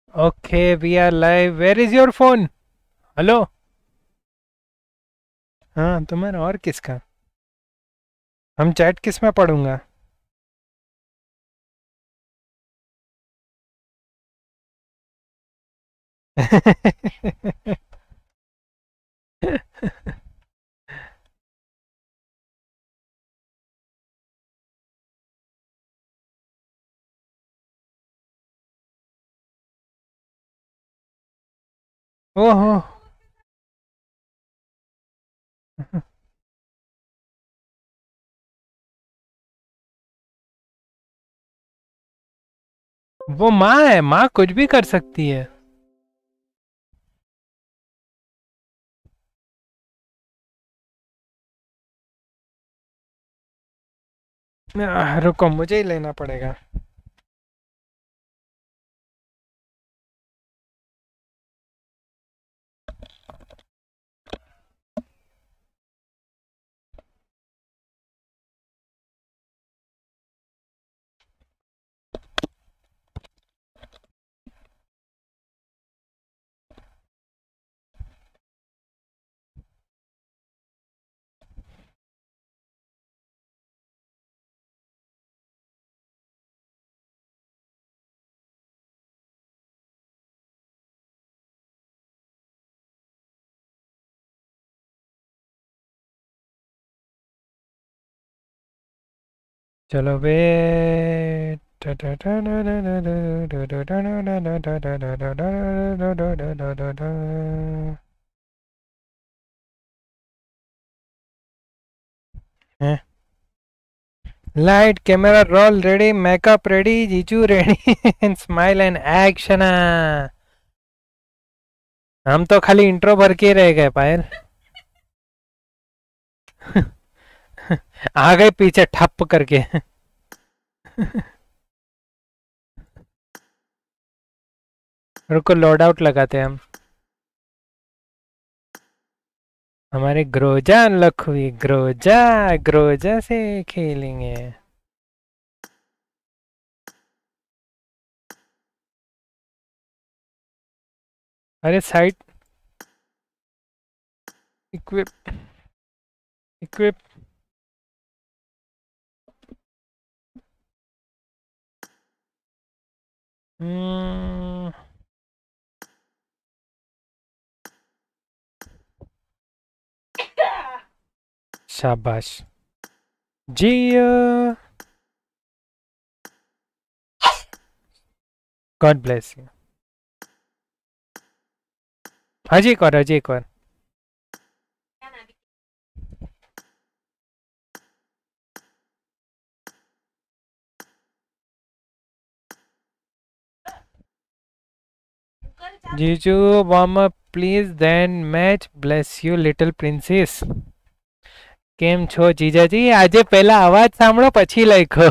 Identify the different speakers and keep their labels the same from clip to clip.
Speaker 1: Okay, we are live. Where is your phone? Hello. हाँ, तुम्हारा और किसका? हम चैट किस में पढ़ूंगा? ओहो। वो माँ है, माँ कुछ भी कर सकती है। रुको, मुझे ही लेना पड़ेगा। चलो बे। Light camera roll ready, makeup ready, जीजू रेडी। Smile and action. हम तो खाली इंट्रो भर के ही रह गए पायल। आ गए पीछे ठप करके। रुको, लोड आउट लगाते हैं हम। हमारे ग्रोजा अनलॉक हुई। ग्रोजा, ग्रोजा से खेलेंगे। अरे साइड। Equip, equip. हम्म, शाबाश। जियो। God bless you. हजी एक और, हजी एक और। जीजू warm up please then match. Bless you little princess. કેમ છો જીજાજી? આજે પહેલા અવાજ સાંભળો પછી લખો।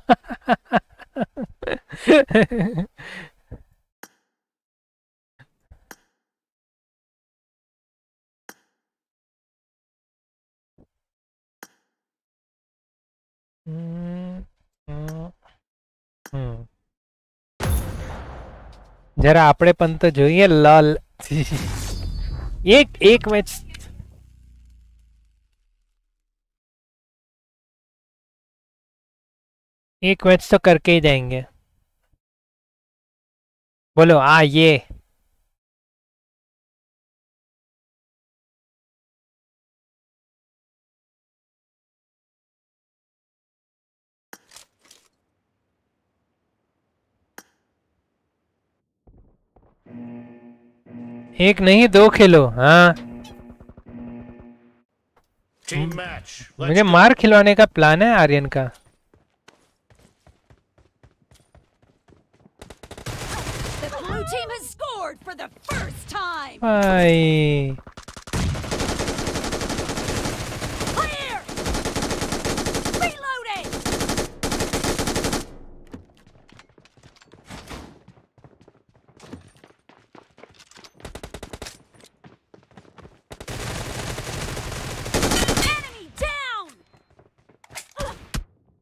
Speaker 1: જરા આપણે પણ તો જોઈએ લાલ। એક એક મેચ। एक मैच तो करके ही जाएंगे। बोलो आ ये। एक नहीं दो खेलो। हाँ, मुझे मार खिलवाने का प्लान है आर्यन का। भाई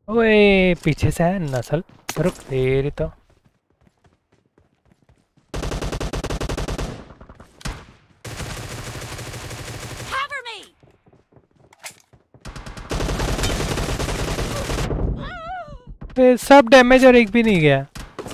Speaker 1: ओए पीछे से है नस्ल। रुक तेरी तो। सब डैमेज और एक भी नहीं गया।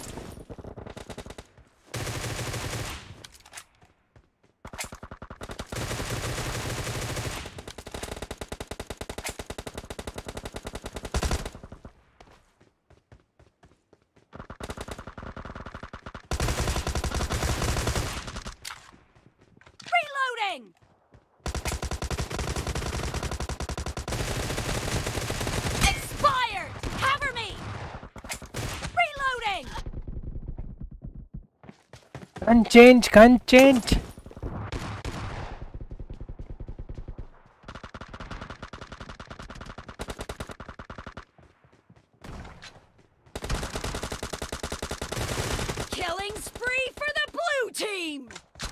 Speaker 2: Reloading! Expired! Cover me! Reloading!
Speaker 1: Gun change, gun change.
Speaker 2: Killing spree for the blue team!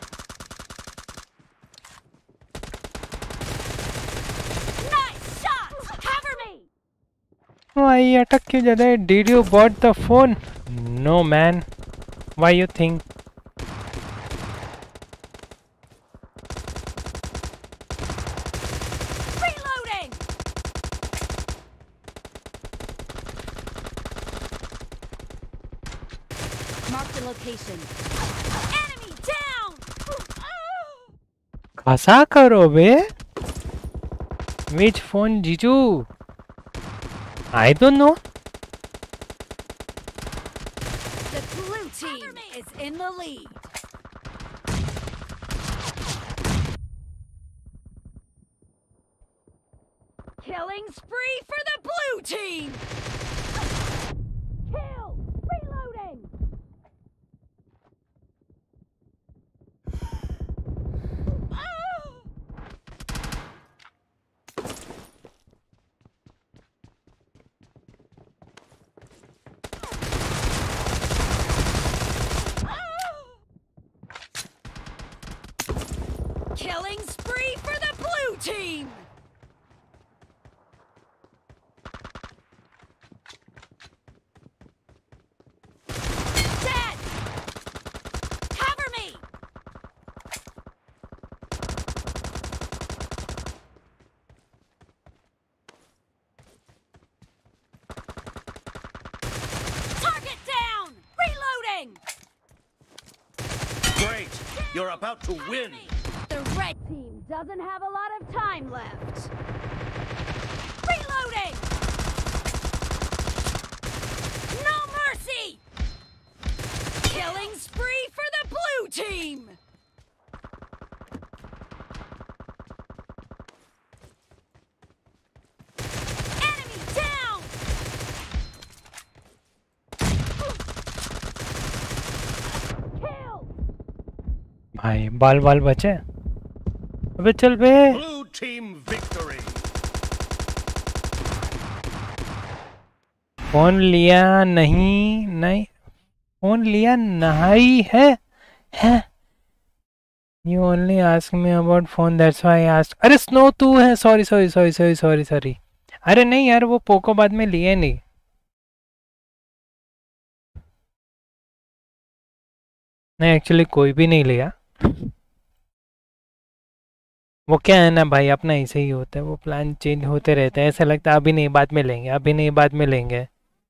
Speaker 2: Nice shot! Cover me!
Speaker 1: Why अटक क्यों जाता है? Did you bought the phone? No man. Why you think?
Speaker 2: Reloading! Mark the location. Enemy down!
Speaker 1: खसा करो बे. Which phone, Jiju? I don't know.
Speaker 2: The blue team is in the lead. Killing spree for the blue team! Kill! Reloading! Killing spree for the blue team! Dead! Cover me! Target down! Reloading!
Speaker 3: Great! You're about to win!
Speaker 2: The red team doesn't have a lot of time left. Reloading! No mercy! Killing spree for the blue team! Enemy down! Kill!
Speaker 1: भाई बाल बाल बचे. अबे चल बे.
Speaker 3: Blue team victory!
Speaker 1: Phone लिया नहीं. नहीं फोन लिया नहीं है. You only ask me about phone, that's why I asked. अरे स्नो तू है. सॉरी. अरे नहीं यार, वो पोको बाद में लिए नहीं. नहीं एक्चुअली कोई भी नहीं लिया. वो क्या है ना भाई, अपना ऐसे ही होता है. वो प्लान चेंज होते रहते हैं. ऐसा लगता है अभी नहीं बाद में लेंगे, अभी नहीं बाद में लेंगे.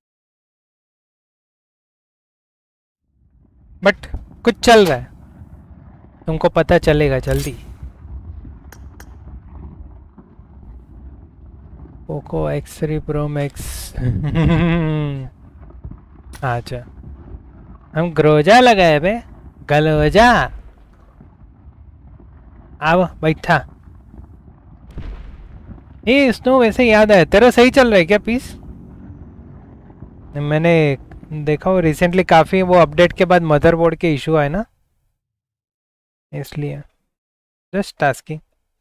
Speaker 1: बट कुछ चल रहा है, तुमको पता चलेगा जल्दी. Poco X3 Pro Max. अच्छा हम ग्रोजा लगाए बे. गलोजा. अब बैठा. ये स्नो वैसे याद है, तेरा सही चल रहा है क्या पीस? मैंने देखा वो रिसेंटली काफी, वो अपडेट के बाद मदरबोर्ड के इशू आए ना, इसलिए जस्ट टास्किंग.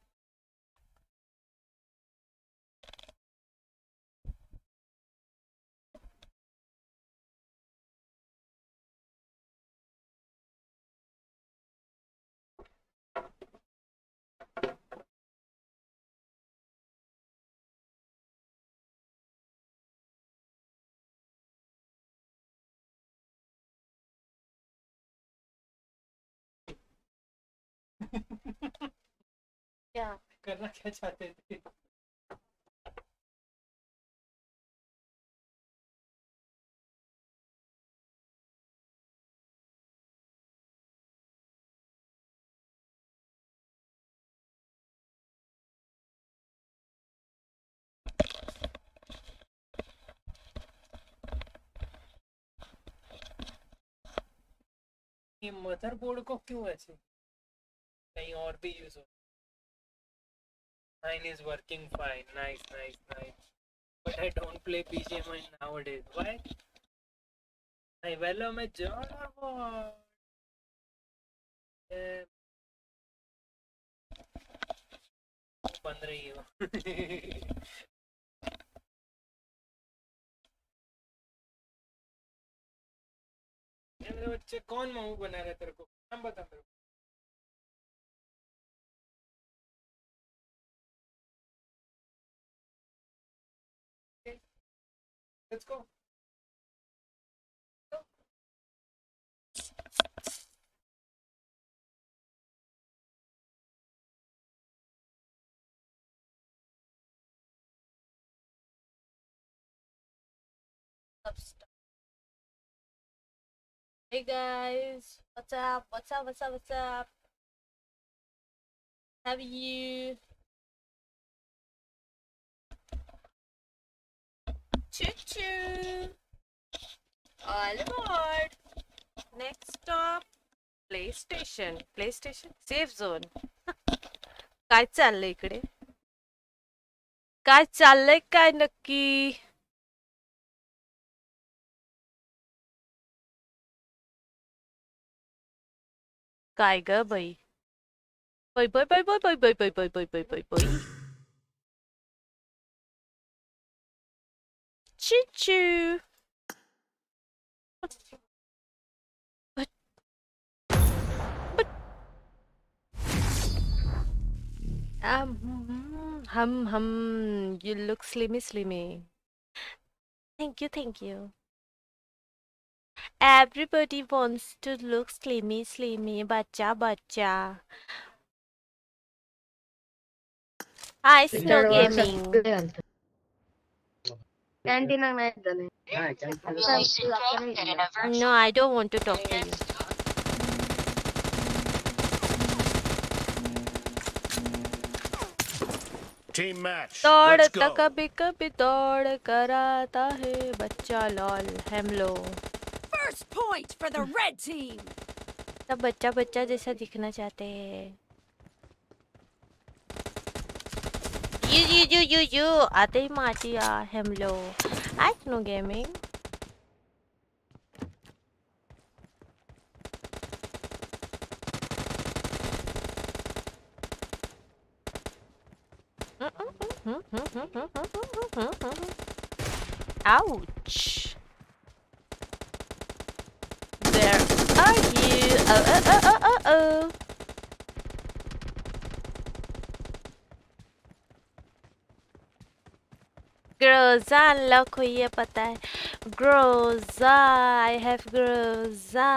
Speaker 1: क्या करना क्या चाहते थे? ये मदरबोर्ड को क्यों ऐसे कहीं और भी यूज हो? Mine is working fine. Nice, nice, nice. But I don't play BGMI nowadays. Why? नहीं वेलो मैं जाना वो बन रही हो। मेरे बच्चे कौन मामू बना रहे तेरे को? नाम बता मेरे को। Let's go.
Speaker 4: Hey guys, what's up? What's up? What's up? What's up? How are you? Choo choo! All aboard! Next stop, PlayStation. PlayStation? Safe zone. काय चाललंय इकडे? काय चाललंय काय नक्की? काय ग बाई? बाई बाई बाई बाई बाई बाई बाई बाई बाई बाई बाई बाई. Choo choo! But you look slimmy. Thank you, thank you. Everybody wants to look slimmy, bacha. Hi, Snow Gaming. No, I don't want to talk to you.
Speaker 3: Team match.
Speaker 4: दौड़
Speaker 3: Let's
Speaker 4: तो
Speaker 3: go.
Speaker 4: कभी कभी दौड़ कराता है बच्चा lol हम लोग.
Speaker 2: First point for the red team.
Speaker 4: सब बच्चा जैसा दिखना चाहते हैं. You आते ही माटिया हम लोग. I know gaming. Ouch. Where are you? Oh. Groza unlock हुई है पता है. Groza, I have Groza.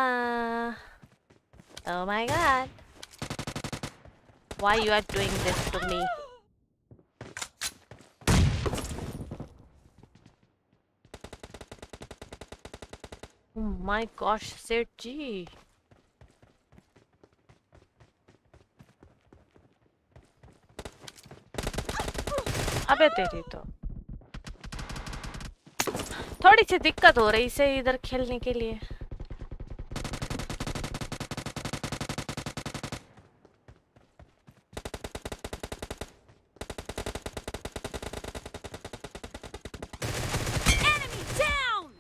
Speaker 4: Oh my god. Why you are doing this to me? Oh my gosh, Sergi. अबे तेरी तो थोड़ी सी दिक्कत हो रही इसे इधर खेलने के लिए.
Speaker 2: Enemy down.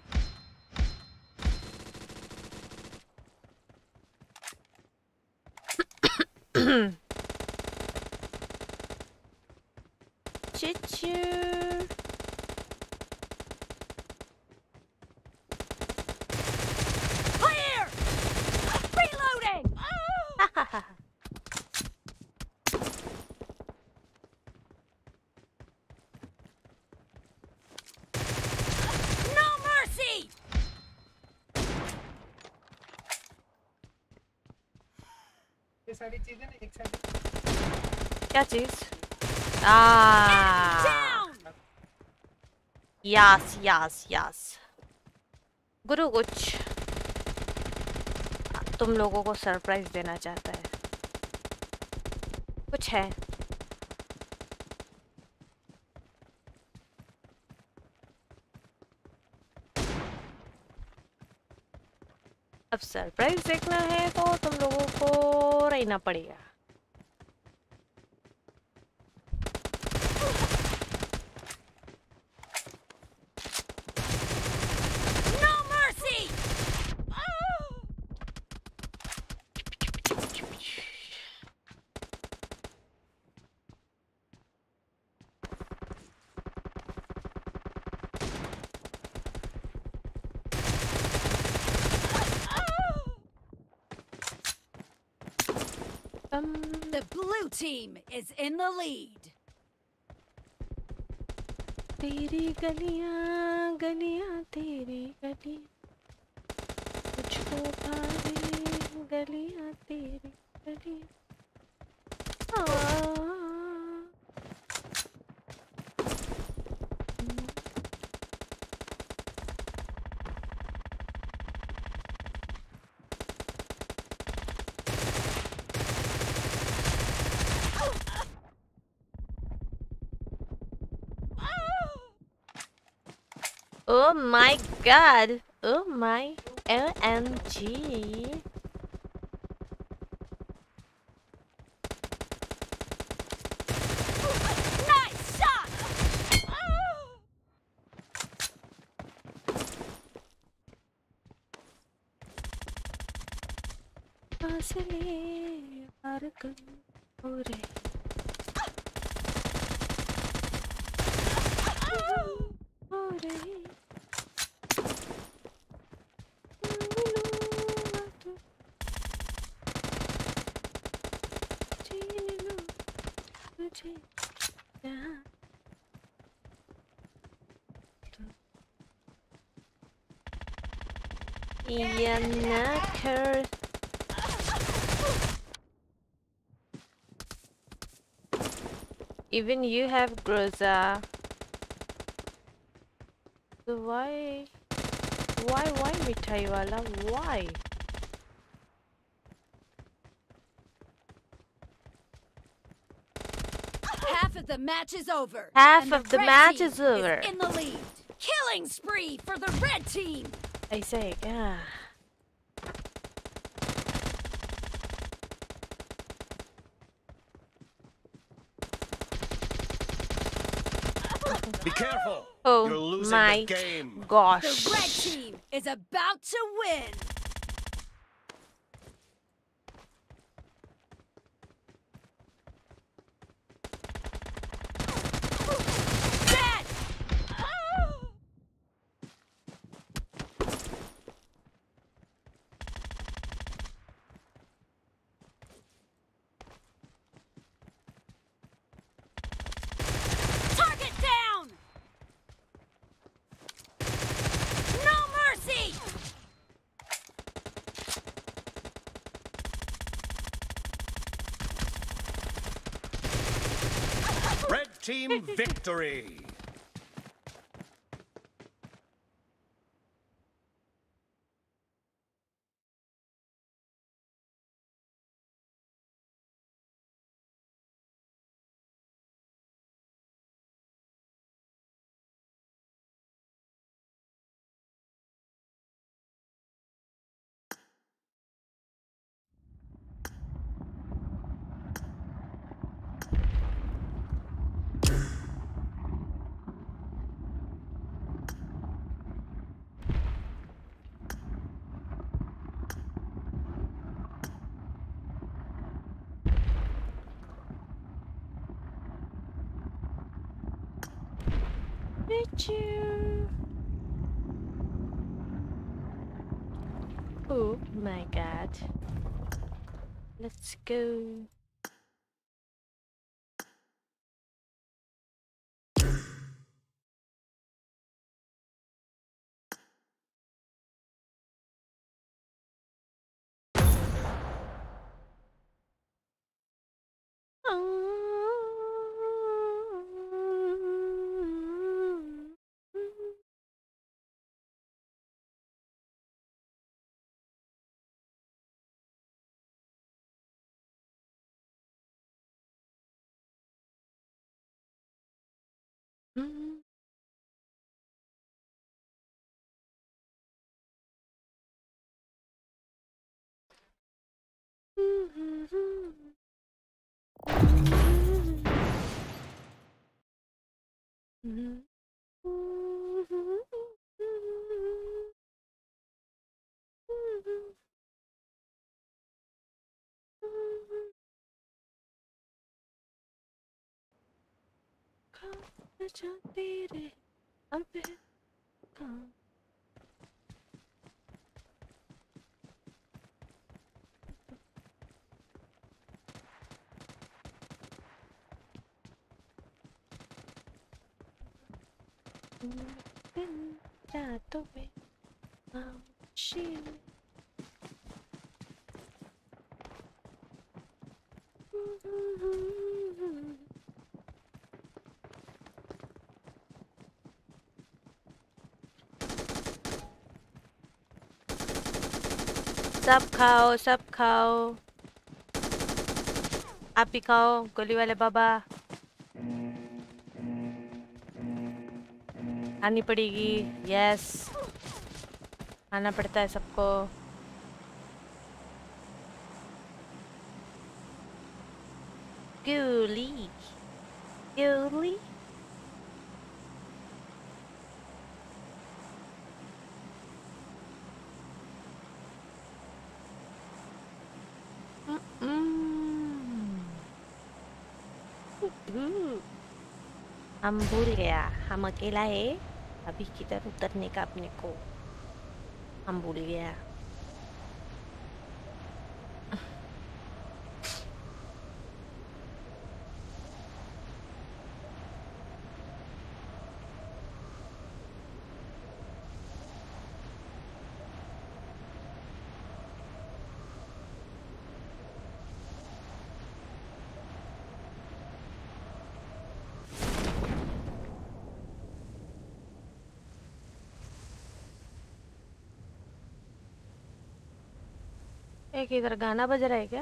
Speaker 4: Choo-choo.
Speaker 2: Clear. Reloading. No mercy.
Speaker 1: ये सारी चीजें ना एक साथ.
Speaker 4: क्या चीज?
Speaker 2: Down.
Speaker 4: यस गुरु कुछ तुम लोगों को सरप्राइज देना चाहता है. कुछ है. अब अब सरप्राइज देखना है तो तुम लोगों को रहना पड़ेगा।
Speaker 2: No mercy! The blue team is in the lead.
Speaker 4: तेरी गलियां गलियां तेरी गलियां मुझको भावे गलियां तेरी गलियां। Oh my god! Oh my OMG!
Speaker 2: Nice shot!
Speaker 4: फासले पार कम हो रहे हो रहे छीन लूं तुझे जहाँ या ना कर। Even you have Groza. So why Mithai wala? Why?
Speaker 2: Half of the match is over.
Speaker 4: Half
Speaker 2: and
Speaker 4: of the
Speaker 2: red
Speaker 4: match
Speaker 2: team
Speaker 4: is over.
Speaker 2: in the lead. Killing spree for the red team.
Speaker 4: I say, yeah.
Speaker 3: Be careful.
Speaker 4: Oh
Speaker 3: You're losing
Speaker 4: my
Speaker 3: the game.
Speaker 4: gosh.
Speaker 2: The red team is about to win. Dead! Target down! No mercy!
Speaker 3: Red team victory.
Speaker 4: With you. Oh my god. Let's go. जाते रे अब कहाँ दिन रातों में खामोशी में सब खाओ सब खाओ आप भी खाओ गोली वाले बाबा खानी पड़ेगी यस खाना पड़ता है सबको गोली गोली हम भूल गया हम अकेला है अभी किधर उतरने का अपने को हम भूल गया एक इधर गाना बज रहा है क्या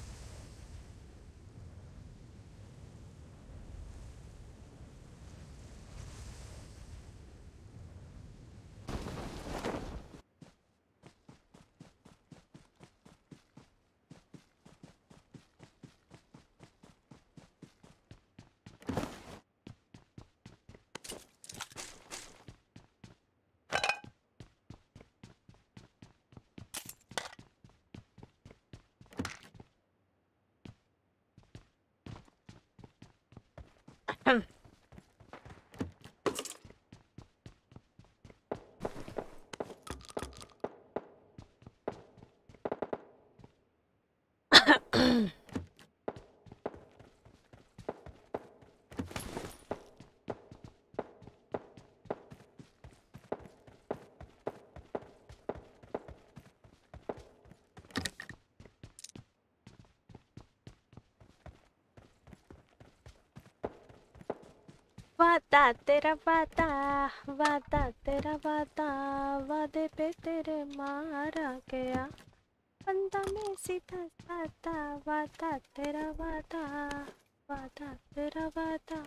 Speaker 4: वादा तेरा वादा वादा तेरा वादा वादे पे तेरे मारा गया बंदा में सीधा साधा वादा तेरा वादा वादा तेरा वादा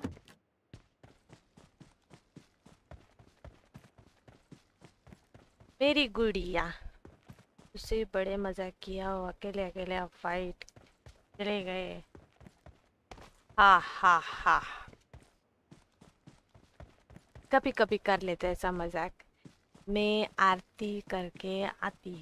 Speaker 4: मेरी गुड़िया उससे बड़े मजा किया हो अकेले अकेले आप फाइट चले गए हा हा हा कभी कभी कर लेते ऐसा मजाक मैं आरती करके आती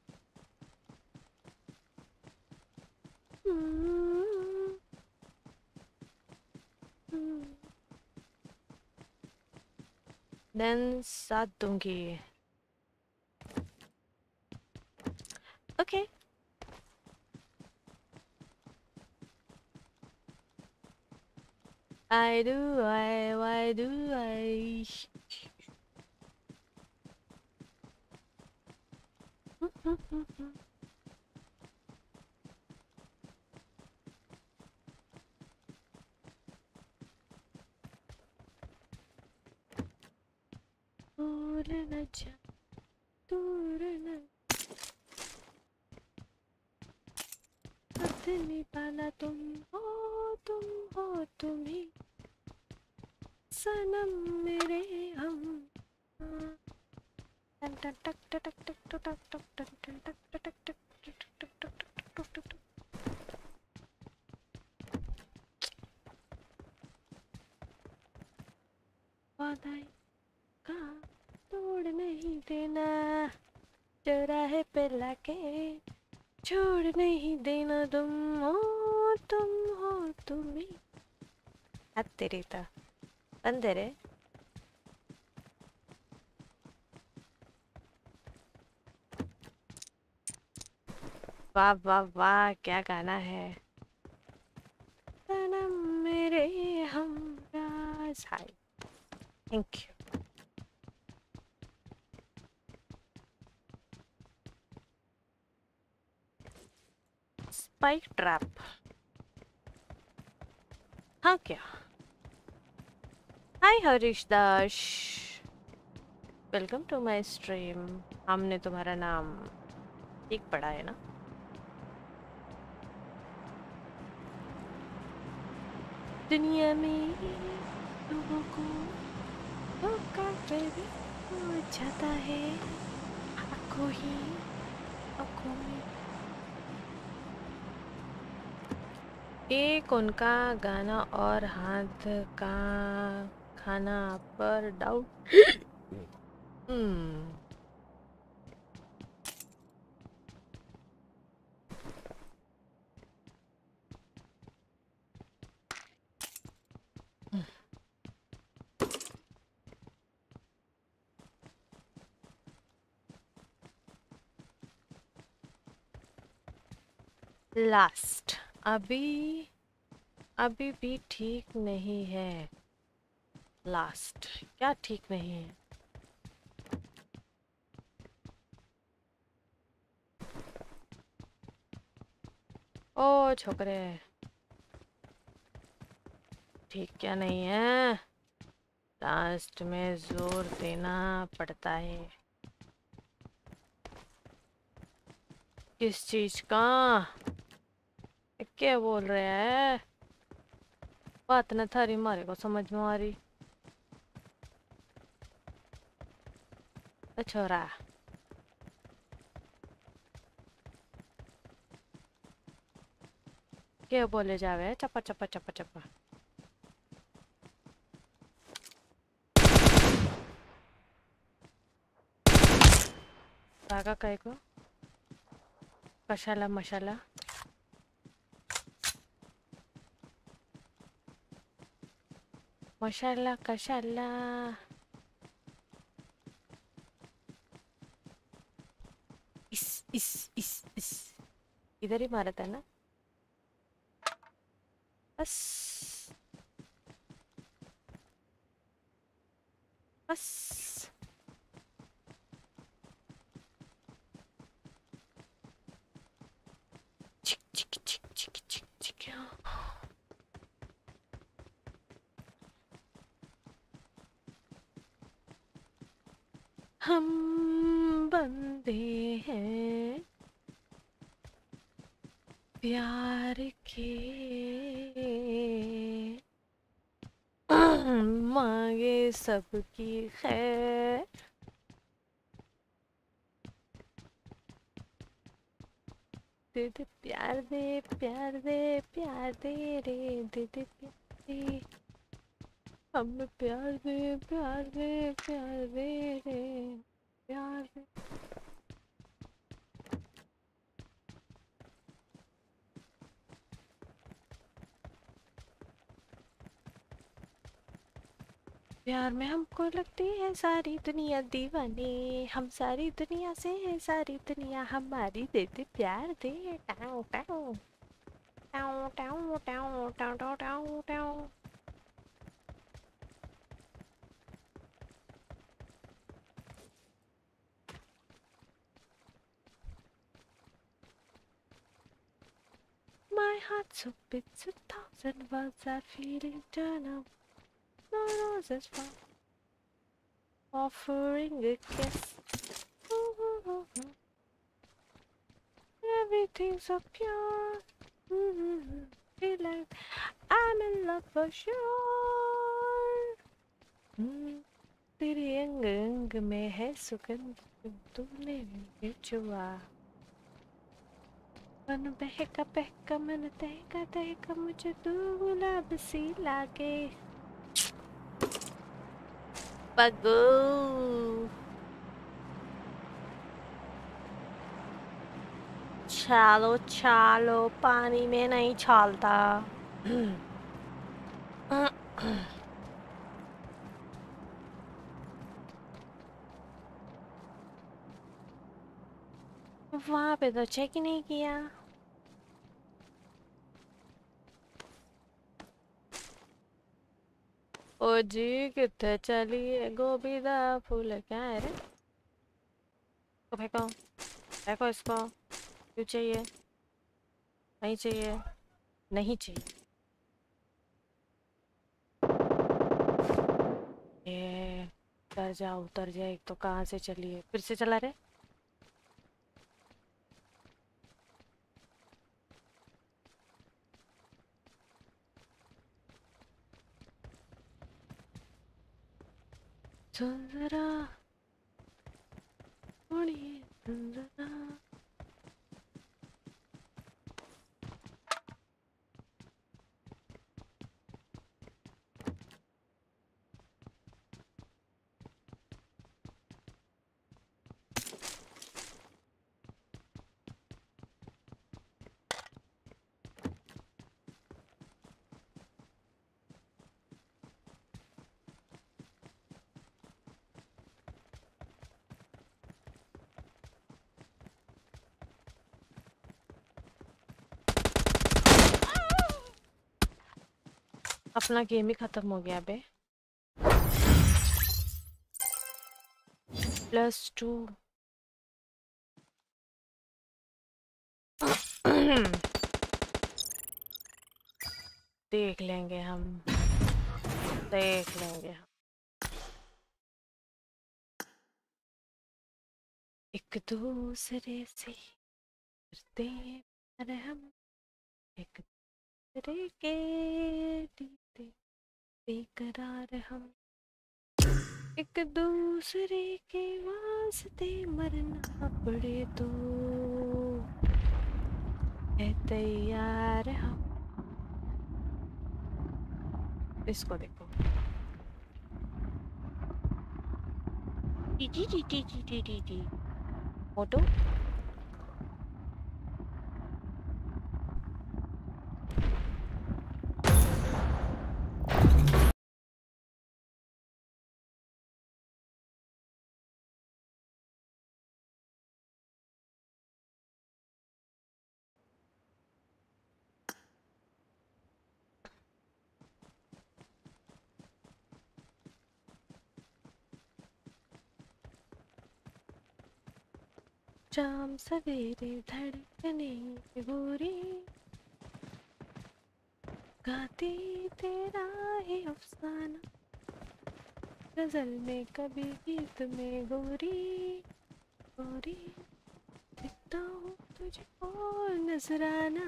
Speaker 4: देन साथ दूंगी okay I do why do I दूर न जा दूर न साथ निभाना तुम हो तुम ही सनम मेरे हम टक टक टक टक टक टक टक टक टक टक टक टक टक टक टक टक वादा का तोड़ नहीं देना, चौराहे पे लाके छोड़ नहीं देना, तुम हो तुम्ही। हाथ तेरी था बंदे रे। वाह वाह वाह, क्या गाना है। सनम मेरे हमराज। Hi, thank you. Spike trap, हाँ क्या। Hi Harish Das, welcome to my stream. हमने तुम्हारा नाम ठीक पढ़ा है ना। दुनिया में लोगों को धोखा भी हो जाता है, आंखों ही आंखों में। एक उनका गाना और हाथ का खाना पर डाउट। लास्ट अभी भी ठीक नहीं है। लास्ट क्या ठीक नहीं है? ओ छोकरे, ठीक क्या नहीं है? लास्ट में जोर देना पड़ता है। किस चीज का? क्या बोल रहे है? बात न थारी मारे को समझ में आ रही। छोरा क्या बोले जावे? चप्पा चप्पा चप्पा चप्पा। भागा काय को? कशाला मशाला? मशाला कशाला? इस इधर ही मारा था ना। बस बस चिक चिक चिक चिक चिक चिक। हम बंदे हैं प्यार के, मांगे सबकी खैर। दे दे प्यार दे प्यार दे प्यार दे रे, दे दे प्यार दे, हमें प्यार दे प्यार दे प्यार दे रे, प्यार दे। प्यार में हमको लगती है सारी दुनिया दीवानी, हम सारी दुनिया से है सारी दुनिया हमारी, दे दे प्यार दे। टाउ टाउ टाउ टाउ टाउ टाउ टाउ टाउ टाउ। My heart's so bits 1,000 words I feel eternal. No roses fall, offering a kiss. Everything's so pure. Feel like I'm in love for sure. तेरे अंग अंग में है सुगंध, तूने भी छुआ। मन बहका मन तहका तहका, मुझे तू गुलाब सी लागे। पगो चलो चलो पानी में नहीं छालता। वहां पे तो चेक ही नहीं किया। ओ जी कितने चलिए गोभी दा फूल क्या है रे? तो फेंको फेंको इसको। क्यों चाहिए? नहीं चाहिए नहीं चाहिए। ये उतर जा एक तो कहाँ से चलिए फिर से चला रे। सुंदरा सुंदरा अपना गेम ही खत्म हो गया बे। +2 देख लेंगे हम देख लेंगे हम। एक दूसरे से करते हैं प्यार हम एक दूसरे के दीते बेकरार हम एक दूसरे के वास्ते मरना पड़े तो है तैयार हम। इसको देखो टी टी टी टी टी टी टी टी मोटो शाम सवेरे धड़कने गोरी गाती तेरा है अफसाना गजल में कभी गीत में गोरी गोरी दिखता हूँ तुझे और नजराना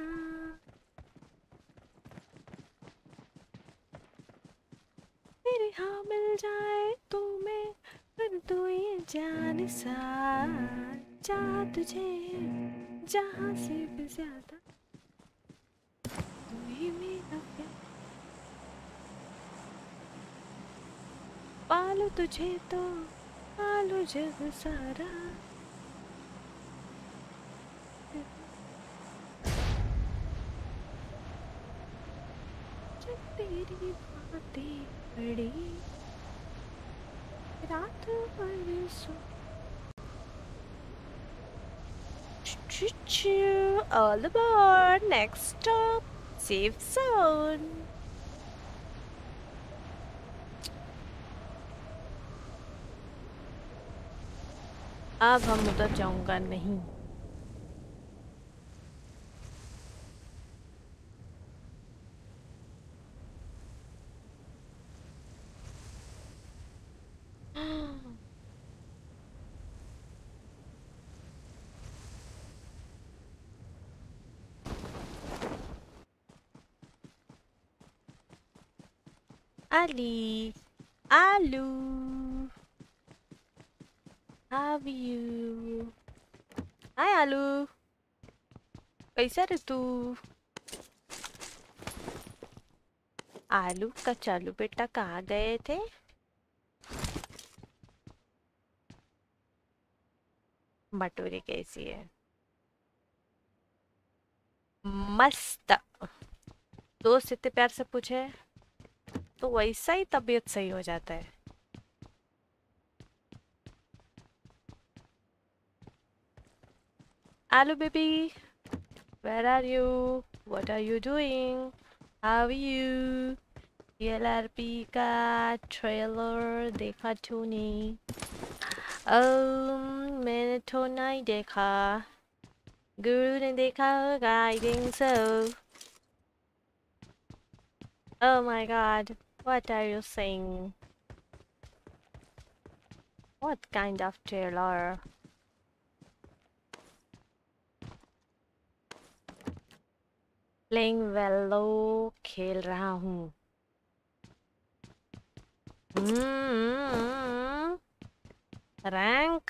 Speaker 4: तेरे हाँ मिल जाए तो मैं कर दूँ ये जान सा चाह तुझे जहाँ से भी ज्यादा तू ही मेरा प्यार पालो तुझे तो पालो जग सारा जब तेरी बातें पड़ी रात भर सो all aboard next stop safe zone। अब हम उधर जाऊंगा नहीं। Ali, Alu, how are you? Hi आलू कैसा रे तू? आलू कचालू बेटा कहाँ गए थे? भटूरे कैसी है? मस्त। दोस्त इतने प्यार से पूछे तो वैसा ही तबीयत सही हो जाता है। Hello baby, where are you? What are you doing? How are you? LRP का ट्रेलर देखा तूने? मैंने तो नहीं देखा। गुरु ने देखा होगा, I think so. Oh my god, what are you saying? What kind of trailer? Playing Velo खेल रहा हूँ। Rank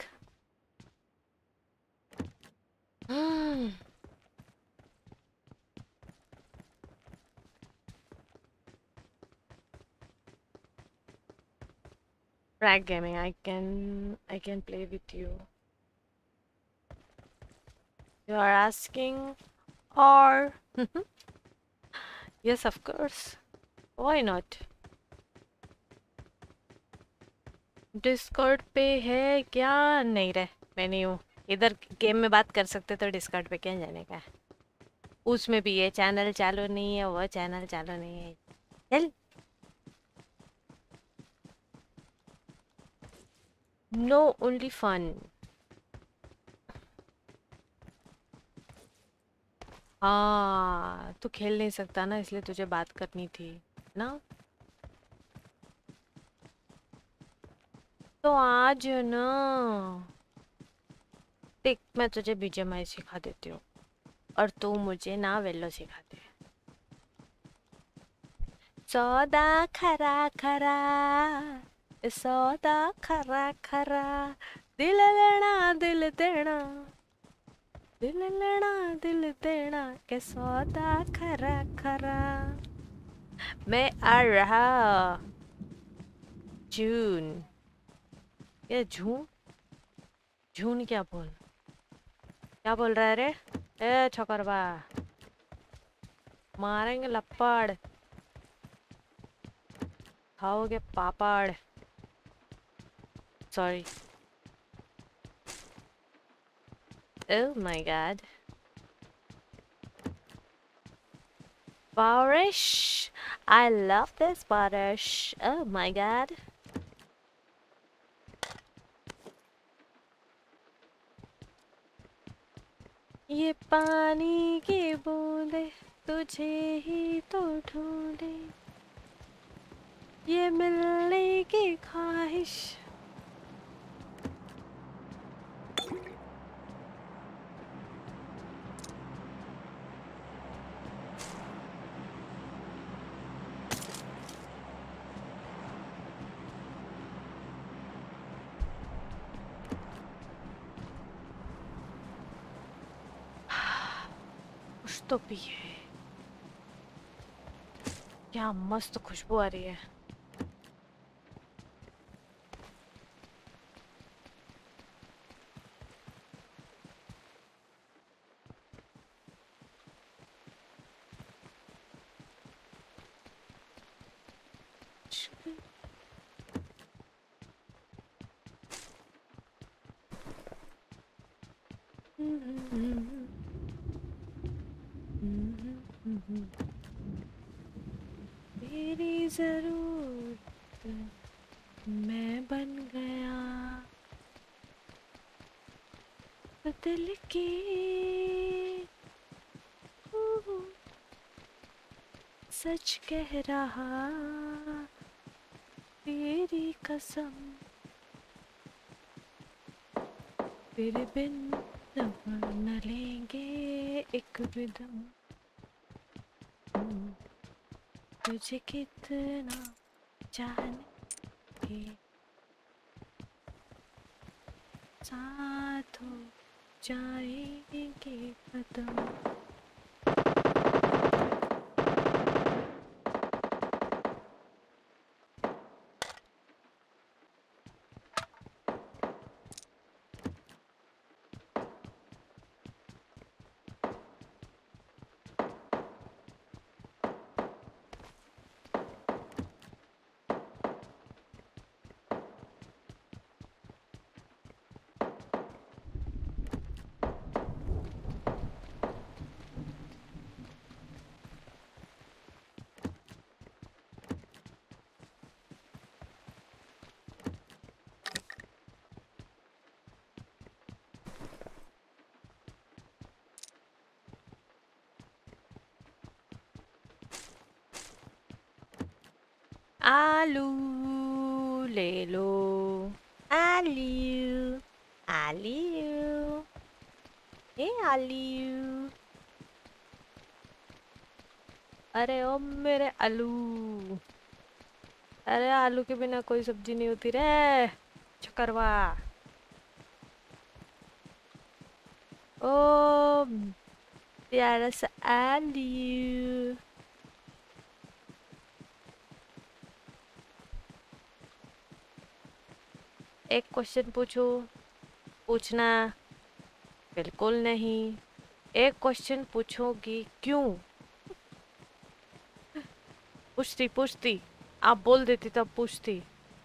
Speaker 4: Rag gaming, I can play with you. You are asking, or yes, of course. Why not? Discord पे है क्या? नहीं रे, मैं नहीं हूँ इधर। गेम में बात कर सकते तो डिस्कॉर्ड पे क्या जाने का है। उसमें भी ये चैनल चालू नहीं है, वो चैनल चालू नहीं है। चल नो, ओनली फन। हाँ, तू खेल नहीं सकता ना, इसलिए तुझे बात करनी थी ना। तो आज ना देख, मैं तुझे बीजीएमआई सिखा देती हूँ और तू मुझे ना वेलो सिखा दे। सौदा खरा खरा, सौदा खरा खरा, दिल लेना दिल देना, दिल लेना दिल देना, के सौदा खरा खरा। मैं आ रहा जून, ये जून जून क्या बोल रहा है रे? ए छोकरबा, मारेंगे लपड़, खाओगे पापड़। Sorry. Oh my god. Barish, I love this Barish. Oh my god. ये पानी की बूंदे तुझे ही तो ढूंढे, ये मिलने की ख्वाहिश। कुछ तो पिए, क्या मस्त खुशबू आ रही है। तेरी जरूरत मैं बन गया, दिल की सच कह रहा, तेरी कसम तेरे बिन न लेंगे एक भी दम। तुझे कितना जाने के साथ हो जाएंगे कदम। आलू ले लो, आलू आलू, ए आलू, अरे ओ मेरे आलू, अरे आलू के बिना कोई सब्जी नहीं होती रे चकरवा। ओ प्यारा सा आलू। एक क्वेश्चन पूछो, पूछना बिल्कुल नहीं। एक क्वेश्चन पूछोगी क्यों? पूछती पूछती, आप बोल देती तब पूछती।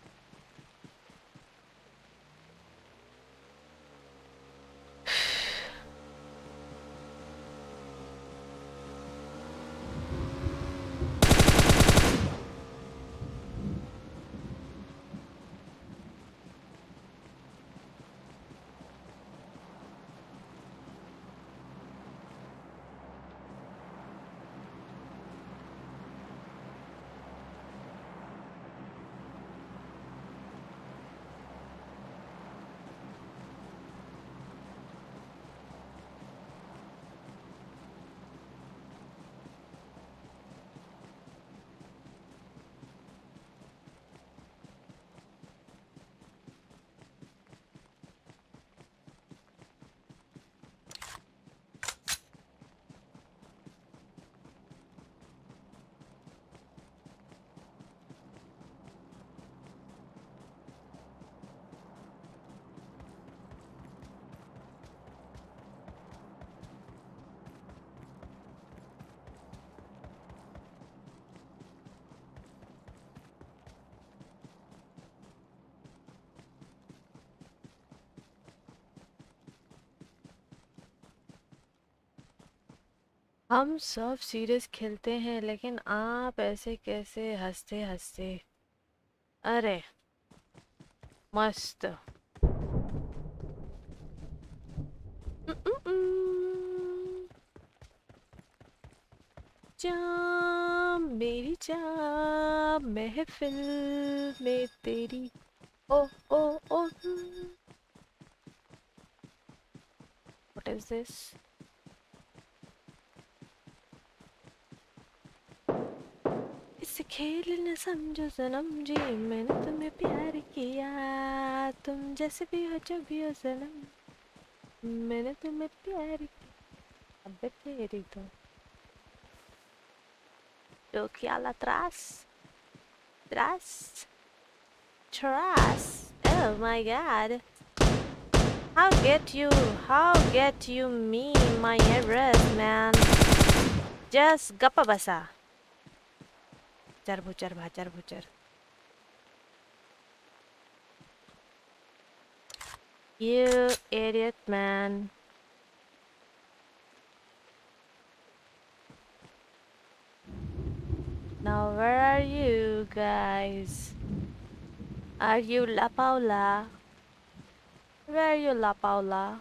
Speaker 4: हम सब सीरियस खेलते हैं लेकिन आप ऐसे कैसे हंसते हंसते। अरे मस्त। जाम मेरी जाम महफिल में तेरी। Oh oh oh what is this? इस खेल न समझो सनम जी, मैंने तुम्हें प्यार किया, तुम जैसे भी हो जो भी हो सनम, मैंने तुम्हें प्यार किया। अबे तेरी तो क्या ला त्रास त्रास त्रास। Oh my god, how get you me my address man, just गप्पा बसा चर भुचर भाचर भुचर। You idiot man. Now where are you guys? Are you La Paula? Where are you La Paula?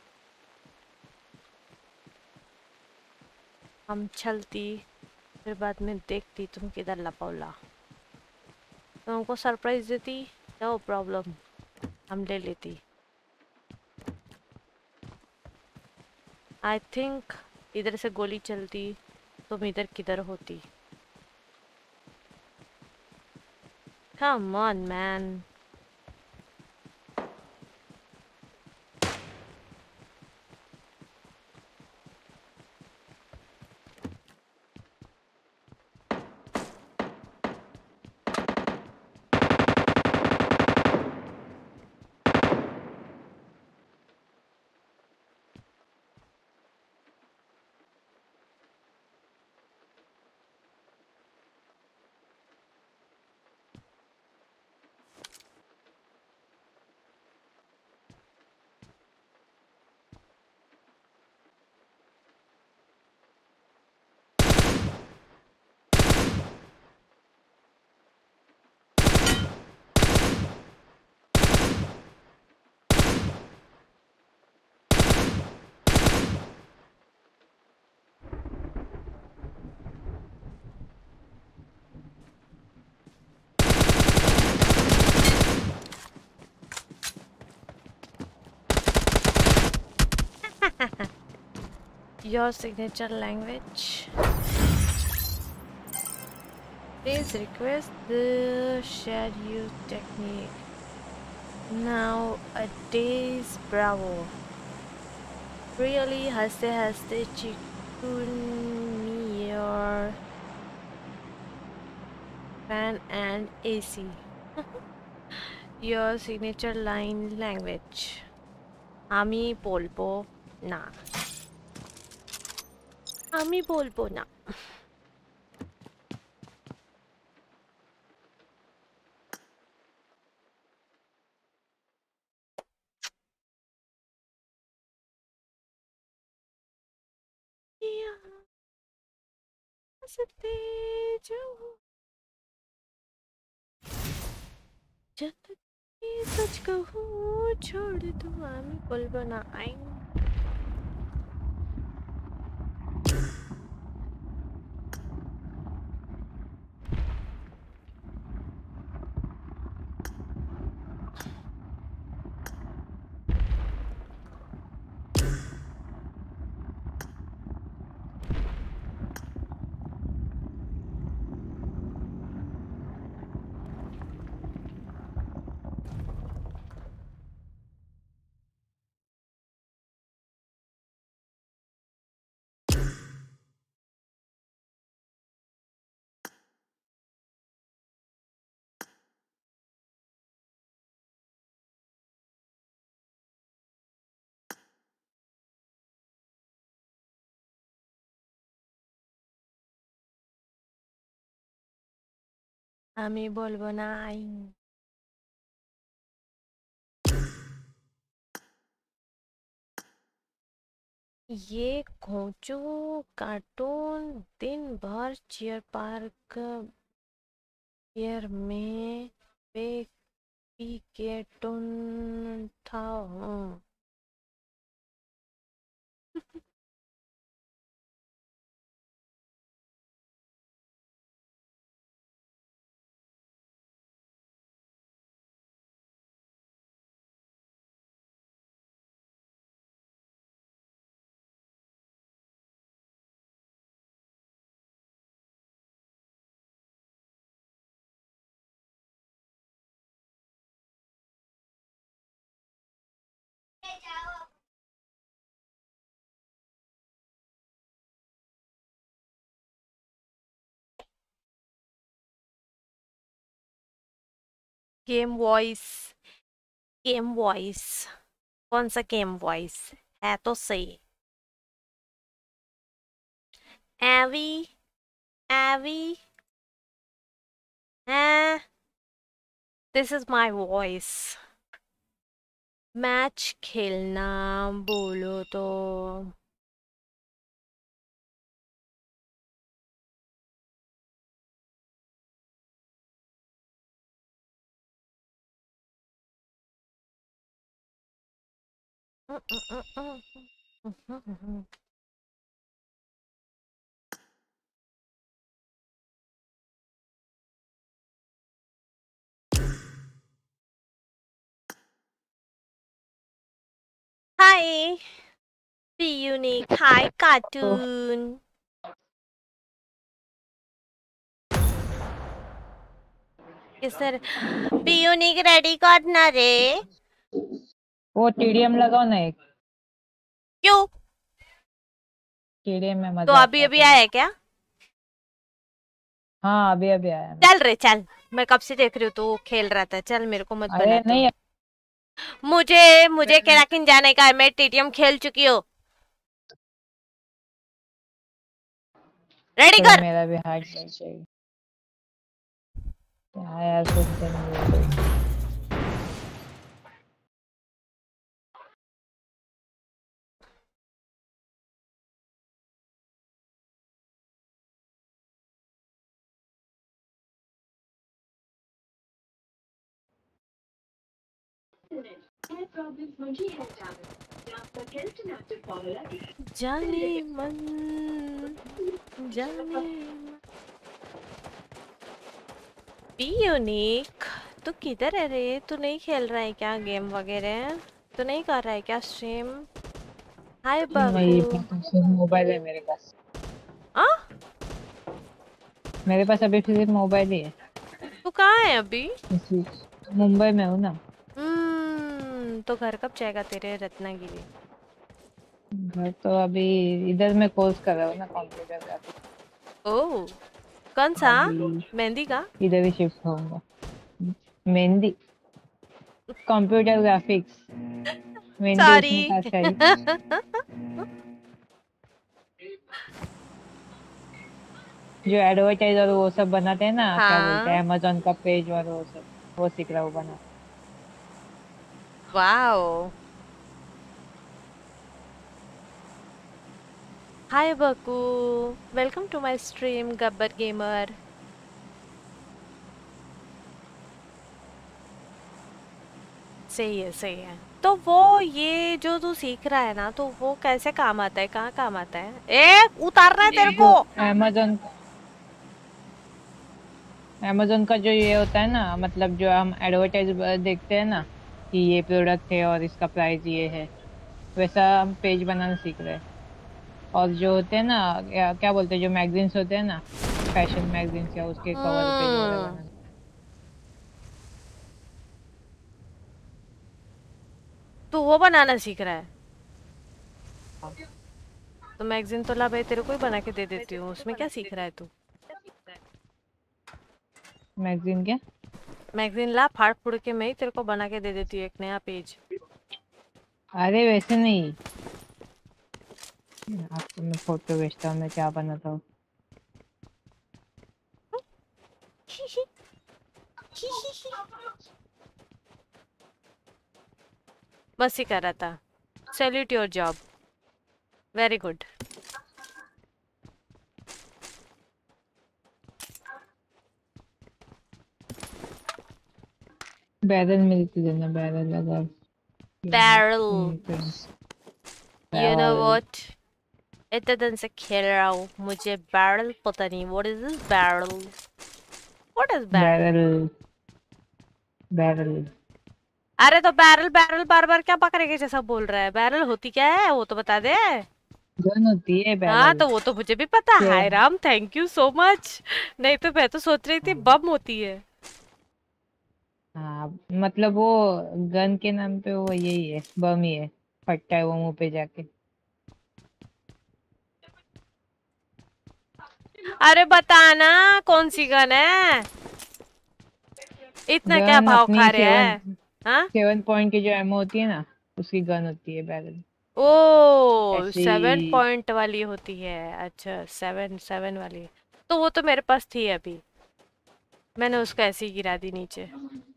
Speaker 4: हम चलती फिर बाद में देखती तुम किधर La Paula। तुमको सरप्राइज देती, नो प्रॉब्लम, हम ले लेती। आई थिंक इधर से गोली चलती, तुम इधर किधर होती? Come on man. Your signature language. Please request the shared use technique. Nowadays, bravo. Really हंसते हंसते chicken your fan and AC. Your signature line language. আমি বলবো না। আমি বলবো না। हंसते जो जब सच कहूँ छोड़ दो আমি বলবো না আইন আমি বলবো না আইন ये खोचू कार्टून दिन भर चेयर पार्क ईयर में वे पी के टून था गेम वॉइस कौन सा गेम वॉइस है तो सही एवी एवी this is my voice match खेलना बोलो तो Hi, be unique. Hi, cartoon. Sir be unique ready करना रे
Speaker 5: वो टीडीएम लगाओ ना एक
Speaker 4: क्यों
Speaker 5: टीडीएम में मजा
Speaker 4: तो अभी अभी आया क्या
Speaker 5: हाँ अभी अभी आया
Speaker 4: चल रे चल मैं कब से देख रही हूँ तू खेल रहा था चल मेरे को मत
Speaker 5: अरे
Speaker 4: बना
Speaker 5: नहीं
Speaker 4: मुझे कैराकिन जाने का है मैं टीडीएम खेल चुकी हूँ रेडी कर
Speaker 5: मेरा भी हार्ट चाहिए क्या यार सुनते नहीं
Speaker 4: जाने मन जाने बी यूनिक तू किधर है रे तू नहीं खेल रहा है क्या गेम वगैरह तू नहीं कर रहा है क्या स्ट्रीम हाय
Speaker 5: वही
Speaker 4: बाबू।
Speaker 5: सिर्फ मोबाइल है मेरे पास।
Speaker 4: हाँ,
Speaker 5: मेरे पास अभी सिर्फ मोबाइल ही है।
Speaker 4: तू कहाँ है अभी?
Speaker 5: इसी मुंबई में हूँ ना।
Speaker 4: तो घर कब जाएगा तेरे रत्नागिरी?
Speaker 5: घर तो अभी इधर मैं कोर्स कर रहा हूँ ना कंप्यूटर ग्राफिक्स।
Speaker 4: ओह, कौन सा?
Speaker 5: अभी
Speaker 4: मेहंदी का?
Speaker 5: इधर ही शिफ्ट होऊंगा। Mehndi, computer graphics. मेहंदी उसमें
Speaker 4: सॉरी।
Speaker 5: था सही। जो एडवर्टाइज और वो सब बनाते हैं ना, क्या बोलते हैं,
Speaker 4: हाँ,
Speaker 5: अमेजोन का पेज और वो सब, वो सीख रहा हूँ बना।
Speaker 4: Wow. Hi Baku, welcome to my stream Gabbar gamer. सही है, सही है। तो वो ये जो तू सीख रहा है ना, तो वो कैसे काम आता है, कहाँ काम आता है? उतारना है तेरे
Speaker 5: जो
Speaker 4: को।
Speaker 5: अमेजोन का जो ये होता है ना, मतलब जो हम एडवर्टाइज देखते हैं ना कि ये प्रोडक्ट है और इसका प्राइस ये है, वैसा हम पेज बनाना सीख रहे हैं। और जो होते हैं ना, क्या बोलते हैं, जो मैगजीन्स होते हैं ना, फैशन मैगजीन्स, या उसके कवर पेज वगैरह
Speaker 4: हम्म,
Speaker 5: बनाना।
Speaker 4: तू वो बनाना सीख रहा है?
Speaker 5: हाँ।
Speaker 4: तो मैगजीन तो ला भाई, तेरे को ही बना के दे देती हूँ, उसमें क्या सीख रहा है तू?
Speaker 5: मैगजीन क्या?
Speaker 4: मैगजीन ला, फाड़ फूड़ के मैं ही तेरे को बना के दे देती हूँ एक नया पेज।
Speaker 5: अरे वैसे नहीं, आपको मैं फोटो भेजता हूँ मैं क्या बनाता हूँ।
Speaker 4: बस ही कर रहा था। Salute your job, very good.
Speaker 5: Barrel मिलती देना, बैरल अगर
Speaker 4: बैरल,
Speaker 5: फ्रेंड्स।
Speaker 4: यू नो
Speaker 5: और
Speaker 4: व्हाट, इतने दिन से खेल रहा हूँ, मुझे बैरल पता नहीं। What is this barrel? What is barrel?
Speaker 5: Barrel, barrel
Speaker 4: अरे तो बैरल बैरल बार बार क्या बकरे के जैसा बोल रहा है? बैरल होती क्या है वो तो बता दे।
Speaker 5: गन होती है
Speaker 4: हाँ,
Speaker 5: बैरल।
Speaker 4: तो वो तो मुझे भी पता है।
Speaker 5: क्या?
Speaker 4: Hi Ram, thank you so much. नहीं तो मैं तो सोच रही थी बम होती है।
Speaker 5: हाँ मतलब वो गन के नाम पे वो यही है, बम ही है, फटता है वो मुंह पे जाके।
Speaker 4: अरे बताना कौन सी गन है? इतना क्या
Speaker 5: गन
Speaker 4: भाव
Speaker 5: अपनी
Speaker 4: खा रहे
Speaker 5: सेवन
Speaker 4: हैं? हाँ।
Speaker 5: 7 पॉइंट की जो एमओ होती है ना, उसकी गन होती है बैरल।
Speaker 4: ओ,
Speaker 5: ऐसे
Speaker 4: 7 पॉइंट वाली होती है? अच्छा, 7 7 वाली। तो वो तो मेरे पास थी अभी, मैंने उसको ऐसे ही गिरा दी नीचे।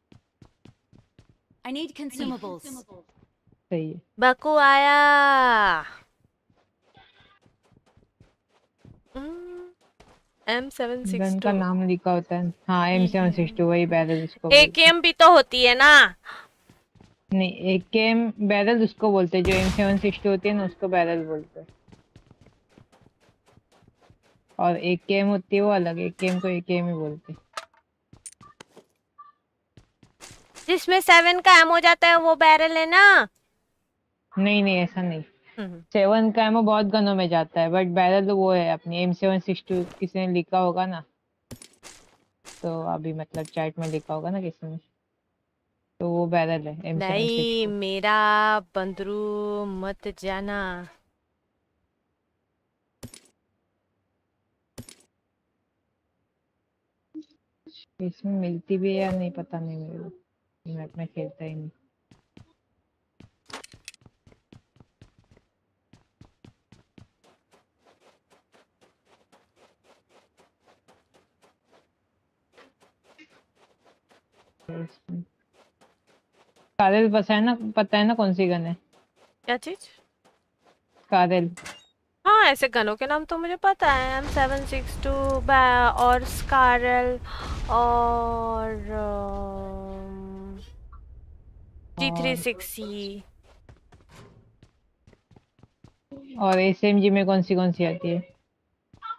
Speaker 2: I need consumables.
Speaker 5: सही है।
Speaker 4: बकू आया। M seven six
Speaker 5: gun
Speaker 4: two
Speaker 5: का नाम लिखा होता है, हाँ, M762, वही बैरल उसको बोलते हैं।
Speaker 4: एकेएम भी तो होती है ना?
Speaker 5: नहीं, AKM बैरल उसको बोलते हैं, जो M762 होती है ना उसको बैरल बोलते हैं। और AKM होती है वो अलग, AKM को AKM ही बोलते हैं।
Speaker 4: जिसमें 7 का एम हो जाता है वो बैरल है ना?
Speaker 5: नहीं नहीं, ऐसा नहीं।
Speaker 4: हम्म,
Speaker 5: 7 का एमओ बहुत गनों में जाता है, बट बैरल तो वो है अपनी M762, किसी ने लिखा होगा ना, तो अभी मतलब चैट में लिखा होगा ना किसी ने, तो वो बैरल है
Speaker 4: नहीं,
Speaker 5: M762।
Speaker 4: मेरा बंदरू मत जाना।
Speaker 5: इसमें मिलती भी है या नहीं पता नहीं मेरे को, मैं अपना खेलता ही नहीं। तो इसमें कारेल पता है ना कौन सी गन है?
Speaker 4: क्या चीज?
Speaker 5: कारेल।
Speaker 4: हाँ, ऐसे गनों के नाम तो मुझे पता है। M762 और स्कारल और
Speaker 5: और
Speaker 4: G360।
Speaker 5: SMG में कौन सी आती है?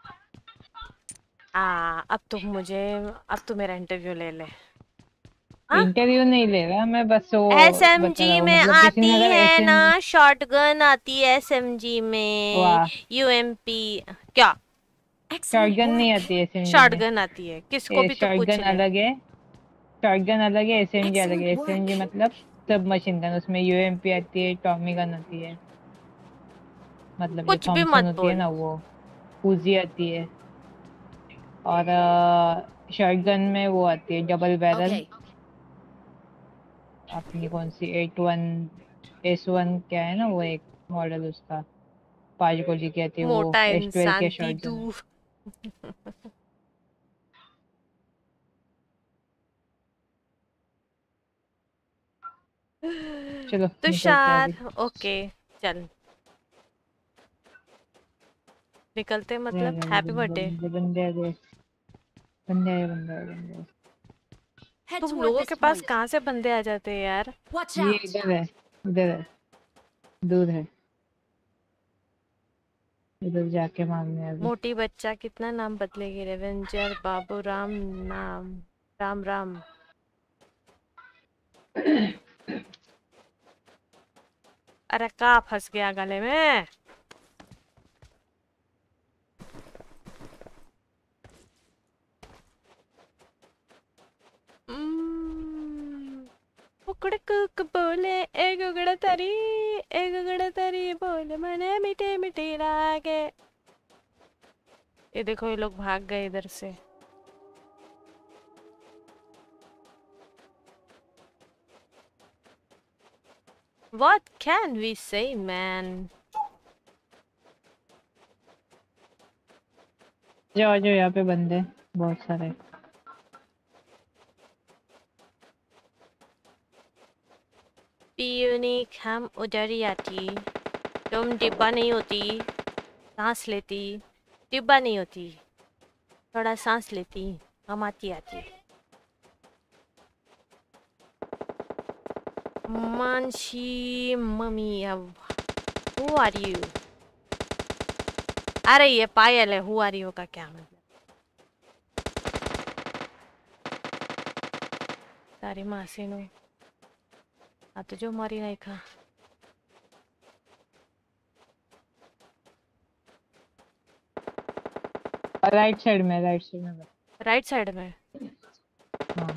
Speaker 4: अब तो मेरा इंटरव्यू ले ले। हाँ?
Speaker 5: इंटरव्यू नहीं ले रहा मैं, बस वो बता
Speaker 4: SMG
Speaker 5: रहा हूँ,
Speaker 4: में
Speaker 5: मतलब किसी
Speaker 4: आती
Speaker 5: ने अगर
Speaker 4: है ना,
Speaker 5: SMG।
Speaker 4: शॉटगन आती है SMG में,
Speaker 5: वाह,
Speaker 4: UMP क्या,
Speaker 5: शॉटगन नहीं आती है SMG में।
Speaker 4: शॉटगन आती है, किसको भी तो पूछ
Speaker 5: शॉटगन
Speaker 4: ले।
Speaker 5: अलग है, शॉटगन अलग है, SMG अलग है। SMG मतलब सब मशीन गन, उसमें UMP आती है, टॉमी गन आती है, मतलब जो
Speaker 4: कुछ भी
Speaker 5: थॉमसन
Speaker 4: मत
Speaker 5: होती है
Speaker 4: बोल।
Speaker 5: ना वो, उजी आती है। और शॉटगन में वो आती है डबल बैरल, अपनी कौन सी 81S1 क्या है ना वो एक मॉडल उसका, 5 गोली की आती है वो,
Speaker 4: मोटा
Speaker 5: S12
Speaker 4: इंसान
Speaker 5: के
Speaker 4: दीदू।
Speaker 5: शॉटगन। चलो निकलते हैं अभी।
Speaker 4: तुषार ओके, चल निकलते, मतलब हैप्पी बर्थडे।
Speaker 5: बंदे बंदे आ गए, बंदे आए, बंदे आए, बंदे आए।
Speaker 2: Head
Speaker 4: तुम
Speaker 2: toward
Speaker 4: लोगों
Speaker 2: this
Speaker 4: के पास
Speaker 2: point.
Speaker 4: कहाँ से बंदे आ जाते हैं यार।
Speaker 2: Watch
Speaker 5: ये
Speaker 2: out!
Speaker 5: इधर है, इधर है, दूर है, इधर जाके मारने हैं अभी।
Speaker 4: मोटी बच्चा कितना नाम बदलेगी, रेवेंजर बाबू राम, नाम राम राम। अरे का फंस गया गले में। उकड़ कुक बोले ए गुगड़ा तरी बोले मने मीठे मीठे लागे। ये देखो ये लोग भाग गए इधर से। What can we say, man?
Speaker 5: जाओ जाओ, यहाँ पे बंदे हैं, बहुत सारे।
Speaker 4: यूनिक हम उधर ही आती, तुम डिब्बा नहीं होती, सांस लेती, डिब्बा नहीं होती, थोड़ा सांस लेती, हम आती। मानसी मम्मी अब हु आर यू। अरे ये पायल है, हु आर यू का क्या मतलब। तारी मासी नो आ तो जो मारी नहीं खा।
Speaker 5: राइट साइड में, राइट साइड में।
Speaker 4: राइट साइड में।
Speaker 5: हाँ,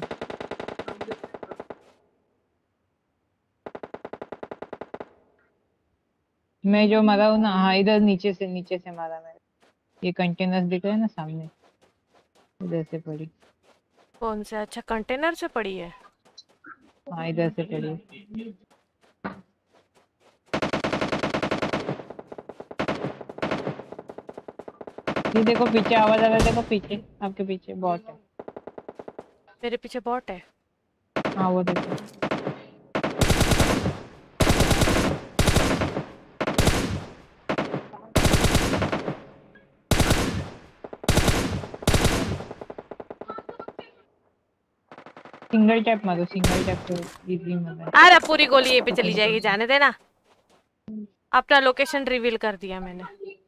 Speaker 5: मैं जो मरा हूँ ना, हाँ इधर नीचे से मारा मैंने। ये कंटेनर्स दिख रहे हैं ना सामने, इधर से पड़ी।
Speaker 4: कौन से, अच्छा कंटेनर से पड़ी है।
Speaker 5: हाँ इधर से पड़ी। ये देखो पीछे आवाज आ रहा है, देखो पीछे, आपके पीछे बॉट है।
Speaker 4: मेरे पीछे बॉट है।
Speaker 5: हाँ वो देखो। सिंगल टैप मारो, सिंगल टैप तो इजी मजा है।
Speaker 4: अरे पूरी गोली ये पे चली जाएगी, जाने देना। अपना लोकेशन रिवील कर दिया मैंने।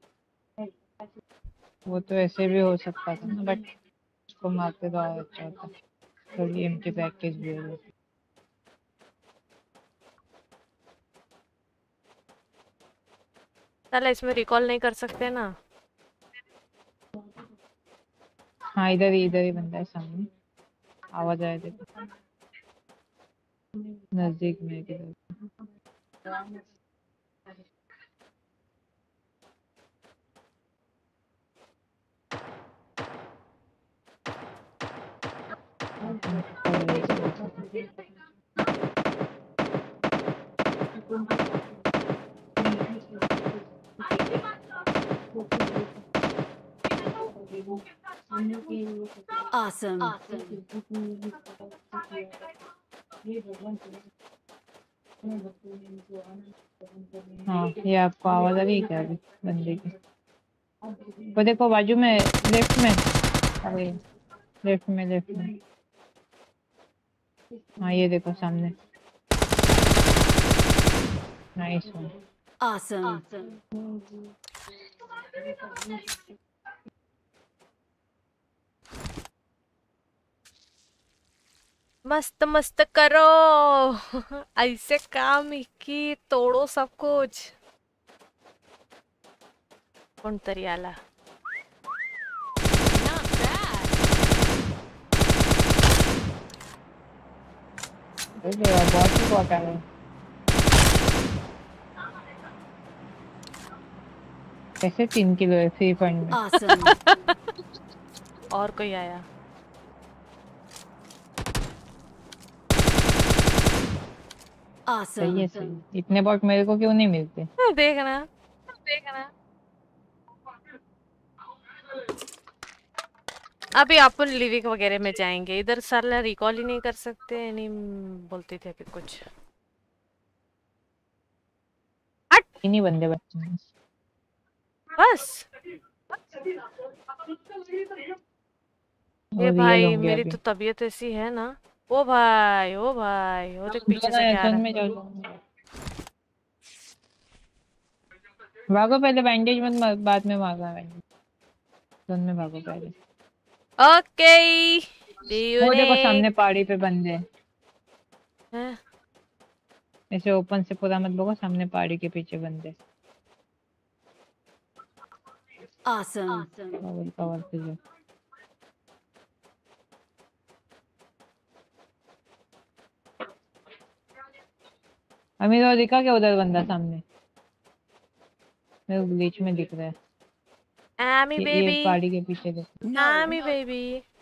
Speaker 5: वो तो ऐसे भी हो सकता था ना, बट उसको मारते तो और अच्छा होता। थोड़ी एम्प्टी प्रैक्टिस भी हो जाती।
Speaker 4: साला इसमें रिकॉल नहीं कर सकते ना।
Speaker 5: हाँ इधर ही बंदा है सामने, आवाज आया देखो, नजदीक में किधर।
Speaker 2: Awesome.
Speaker 5: हाँ ये आपको आवाज आ रही है क्या अभी बंदे की? वो देखो बाजू में, लेफ्ट में। अरे लेफ्ट में। हाँ ये देखो सामने। Nice one.
Speaker 2: Awesome.
Speaker 4: मस्त मस्त करो। ऐसे काम ही की तोड़ो सब कुछ। कौन तरी आला?
Speaker 2: Not bad.
Speaker 5: अरे यार बहुत ही बहुत आ रहा है। कैसे 3 किलो है फ्री फंड में?
Speaker 2: Awesome.
Speaker 4: और कोई आया?
Speaker 5: सही है
Speaker 2: Awesome.
Speaker 5: सही। इतने बॉट मेरे को क्यों नहीं मिलते?
Speaker 4: देखना। अभी अपन लिविक वगैरह में जाएंगे। इधर साला रिकॉल ही नहीं कर सकते। नहीं बोलते थे अभी कुछ।
Speaker 5: इन्हीं बंदे बच्चे हैं।
Speaker 4: बस ये
Speaker 5: और रियल
Speaker 4: भाई
Speaker 5: होंगे
Speaker 4: मेरी
Speaker 5: अभी।
Speaker 4: तो तबीयत ऐसी है ना। ओ भाई ओ भाई वो देख पीछे
Speaker 5: दोनों
Speaker 4: से क्या आ
Speaker 5: एसन
Speaker 4: रहा
Speaker 5: में जाओ। भागो पहले बैंडेज मत मार, बाद में मारना बैंडेज। जोन में भागो पहले।
Speaker 4: है। ओके
Speaker 5: वो देखो
Speaker 4: यूनिक
Speaker 5: सामने पहाड़ी पे बंदे हैं।
Speaker 4: है।
Speaker 5: ऐसे ओपन से पूरा मत भागो, सामने पहाड़ी के पीछे बंदे।
Speaker 2: Awesome.
Speaker 5: कवर कवर पे जाओ। अमीर और दिखा क्या उधर बंदा सामने? मेरे को ग्लिच में दिख रहा है।
Speaker 4: आमी
Speaker 5: ये
Speaker 4: बेबी
Speaker 5: पहाड़ी के पीछे देखो।
Speaker 2: No.
Speaker 4: आमी बेबी।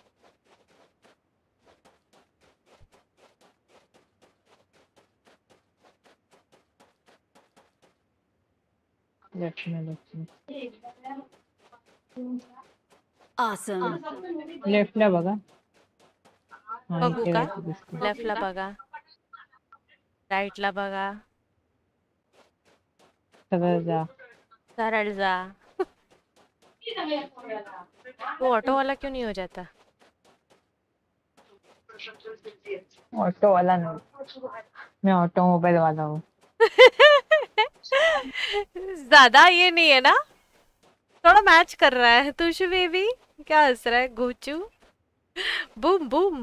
Speaker 5: लेफ्ट में
Speaker 2: Awesome.
Speaker 5: लेफ्ट ला बघा। हाँ
Speaker 4: बघू
Speaker 5: इथे
Speaker 4: का?
Speaker 5: रहते दिसते।
Speaker 4: लेफ्ट ला बघा, राइट ला बघा,
Speaker 5: सरळ जा।
Speaker 4: सरळ जा। वो ऑटो वाला क्यों नहीं हो जाता?
Speaker 5: ऑटो वाला नहीं, मैं ऑटोमोबाइल वाला हूँ।
Speaker 4: ज्यादा ये नहीं है ना? थोड़ा मैच कर रहा है। तुषु बेबी क्या हंस रहा है? गोचू बूम बूम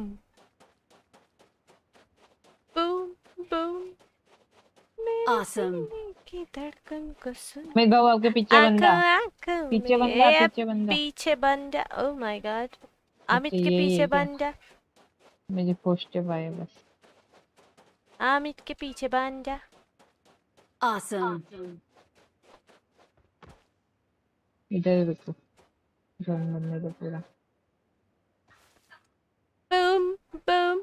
Speaker 4: बूम बूम। मेरे
Speaker 2: Awesome.
Speaker 4: सीने की धड़कन को सुन।
Speaker 5: मेरे बाबू आपके पीछे
Speaker 4: आंखों
Speaker 5: बंदा।
Speaker 4: आंखों
Speaker 5: पीछे
Speaker 4: में
Speaker 5: बंदा
Speaker 4: ये
Speaker 5: पीछे बंदा।
Speaker 4: पीछे बंदा। Oh my God. अमित
Speaker 5: अच्छा
Speaker 4: के
Speaker 5: यही
Speaker 4: पीछे
Speaker 5: है क्या?
Speaker 4: बंदा।
Speaker 5: मुझे पॉजिटिव आया बस।
Speaker 4: अमित के पीछे बंदा।
Speaker 2: Awesome.
Speaker 5: इधर रुको, जोन बनने दो पूरा।
Speaker 4: Boom boom.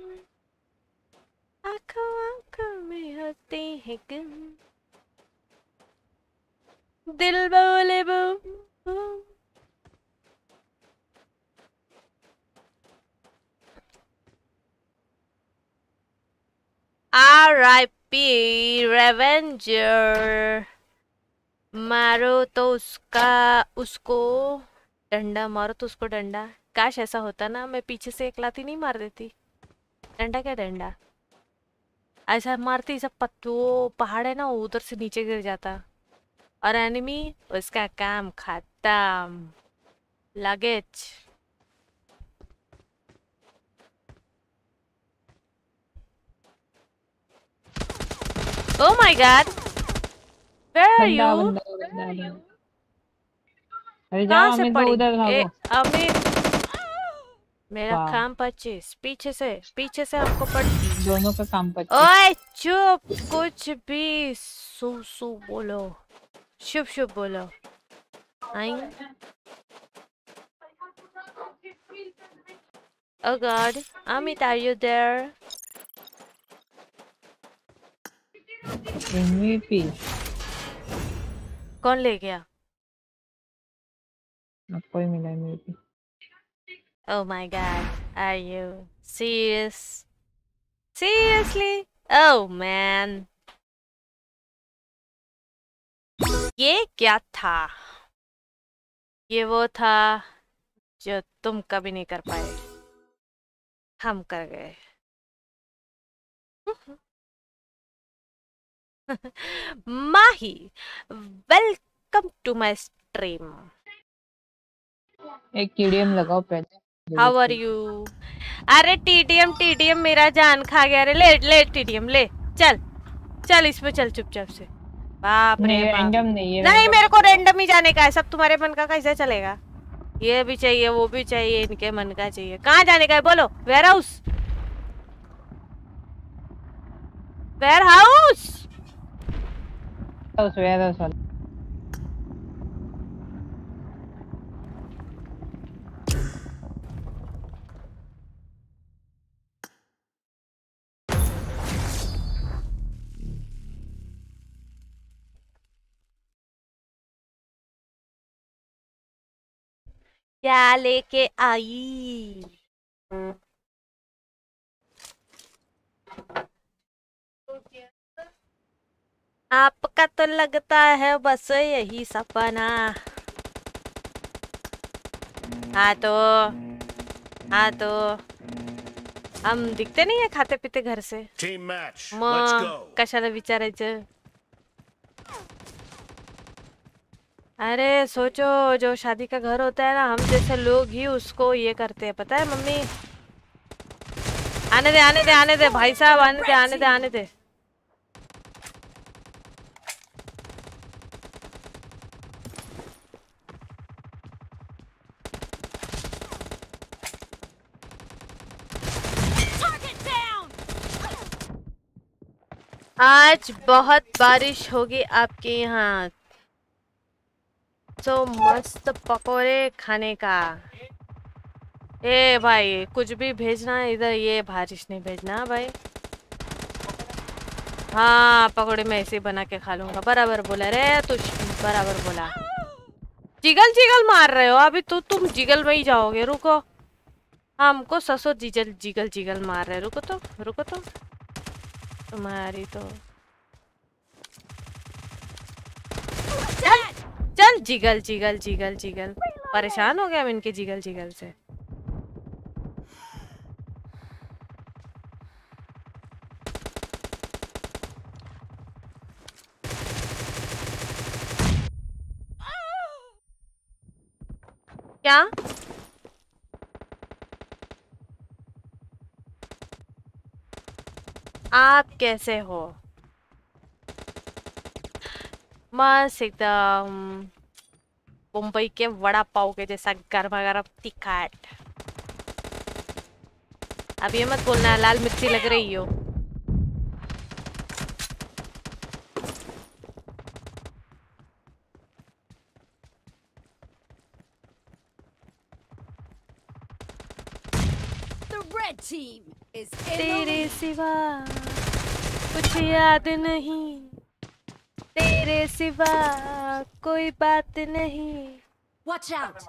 Speaker 4: आंखों आंखों में होते हैं गुम। दिल बोले बूम बूम। R.I.P. रेवेंजर। मारो तो उसको डंडा, मारो तो उसको डंडा। काश ऐसा होता ना, मैं पीछे से एक लाती नहीं मार देती। डंडा क्या डंडा, ऐसा मारती सब वो पहाड़ है ना उधर से नीचे गिर जाता और एनिमी उसका काम खत्म। Luggage. Oh my god, where are
Speaker 5: बंदा
Speaker 4: you?
Speaker 5: बंदा बंदा बंदा। अरे
Speaker 4: कहाँ
Speaker 5: जाओ
Speaker 4: से
Speaker 5: अमित
Speaker 4: पड़ी?
Speaker 5: उधर
Speaker 4: ए
Speaker 5: भागो।
Speaker 4: अमित मेरा
Speaker 5: वाह
Speaker 4: काम 25। पीछे से हमको पड़ी।
Speaker 5: दोनों का काम पच्चीस।
Speaker 4: ओए चुप, कुछ भी सु सु बोलो, शुभ शुभ बोलो। आई Oh god, Amit, are you there?
Speaker 5: MVP
Speaker 4: कौन ले गया?
Speaker 5: आपको ही मिला MVP।
Speaker 4: Oh my god, are you serious? Seriously? Oh man. ये क्या था? ये वो था जो तुम कभी नहीं कर पाए, हम कर गए। Mahi, welcome to my stream.
Speaker 5: एक KDM लगाओ पहले,
Speaker 4: हाउ आर यू? अरे टीटीएम टीटीएम मेरा जान खा गया रे। ले ले टीटीएम ले, चल चल इसमें चल चुपचाप से। बाप रे
Speaker 5: नहीं
Speaker 4: बाप।
Speaker 5: रैंडम नहीं है,
Speaker 4: नहीं मेरे को रैंडम ही जाने का है, सब तुम्हारे मन का कैसे चलेगा? ये भी चाहिए वो भी चाहिए, इनके मन का चाहिए। कहाँ जाने का है बोलो? Warehouse, warehouse.
Speaker 5: Warehouse.
Speaker 4: क्या लेके आई? आपका तो लगता है बस यही सपना। हाँ तो हम दिखते नहीं है खाते पीते घर से।
Speaker 3: Team match. Let's
Speaker 4: mug
Speaker 3: go.
Speaker 4: कशाला विचारायचं? अरे सोचो, जो शादी का घर होता है ना, हम जैसे लोग ही उसको ये करते हैं, पता है मम्मी? आने दे आने दे आने दे भाई साहब, आने दे आने दे आने दे। आज बहुत बारिश होगी आपके यहाँ, तो मस्त पकोड़े खाने का। ए भाई कुछ भी भेजना है इधर, ये बारिश नहीं भेजना भाई। हाँ पकोड़े मैं ऐसे बना के खा लूंगा। बराबर बोला रे तू, बराबर बोला। जिगल जिगल मार रहे हो अभी तो, तुम जिगल में ही जाओगे। रुको, हमको ससुर जिगल जिगल जिगल मार रहे। रुको तो रुको तो, तुम्हारी तो चल जिगल जिगल जिगल जिगल। परेशान हो गया हम इनके जिगल जिगल से। क्या आप कैसे हो? मस्त एकदम मुंबई के वड़ा पाव के जैसा गरमा गरम तिखट। अब ये मत बोलना लाल मिर्ची लग रही हो।
Speaker 2: The red team is in the
Speaker 4: तेरे
Speaker 2: lead.
Speaker 4: सिवा कुछ याद नहीं, तेरे सिवा कोई बात नहीं।
Speaker 2: Watch out.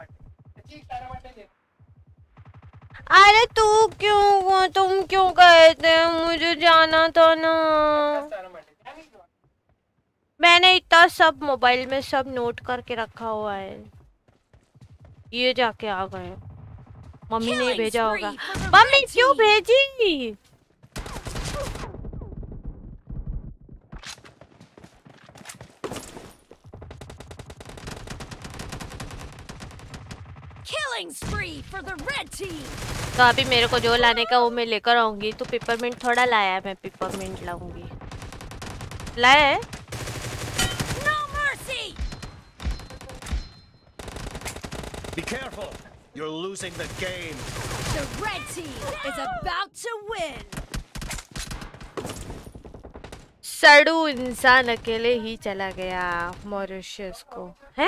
Speaker 4: अरे तू क्यों, तुम क्यों कहते हैं? मुझे जाना था ना। मैंने इतना सब मोबाइल में सब नोट करके रखा हुआ है। ये जाके आ गए। मम्मी ने भेजा होगा। मम्मी क्यों भेजी?
Speaker 2: Killing spree for the red team.
Speaker 4: तो अभी मेरे को जो लाने का वो मैं लेकर आऊंगी। तो पिपरमिंट थोड़ा लाया है, मैं पिपरमिंट लाऊंगी। लाया है?
Speaker 2: No mercy.
Speaker 3: Be careful. You're losing the game.
Speaker 2: The red team is about to win.
Speaker 4: सड़ू इंसान अकेले ही चला गया मॉरिशस को, है?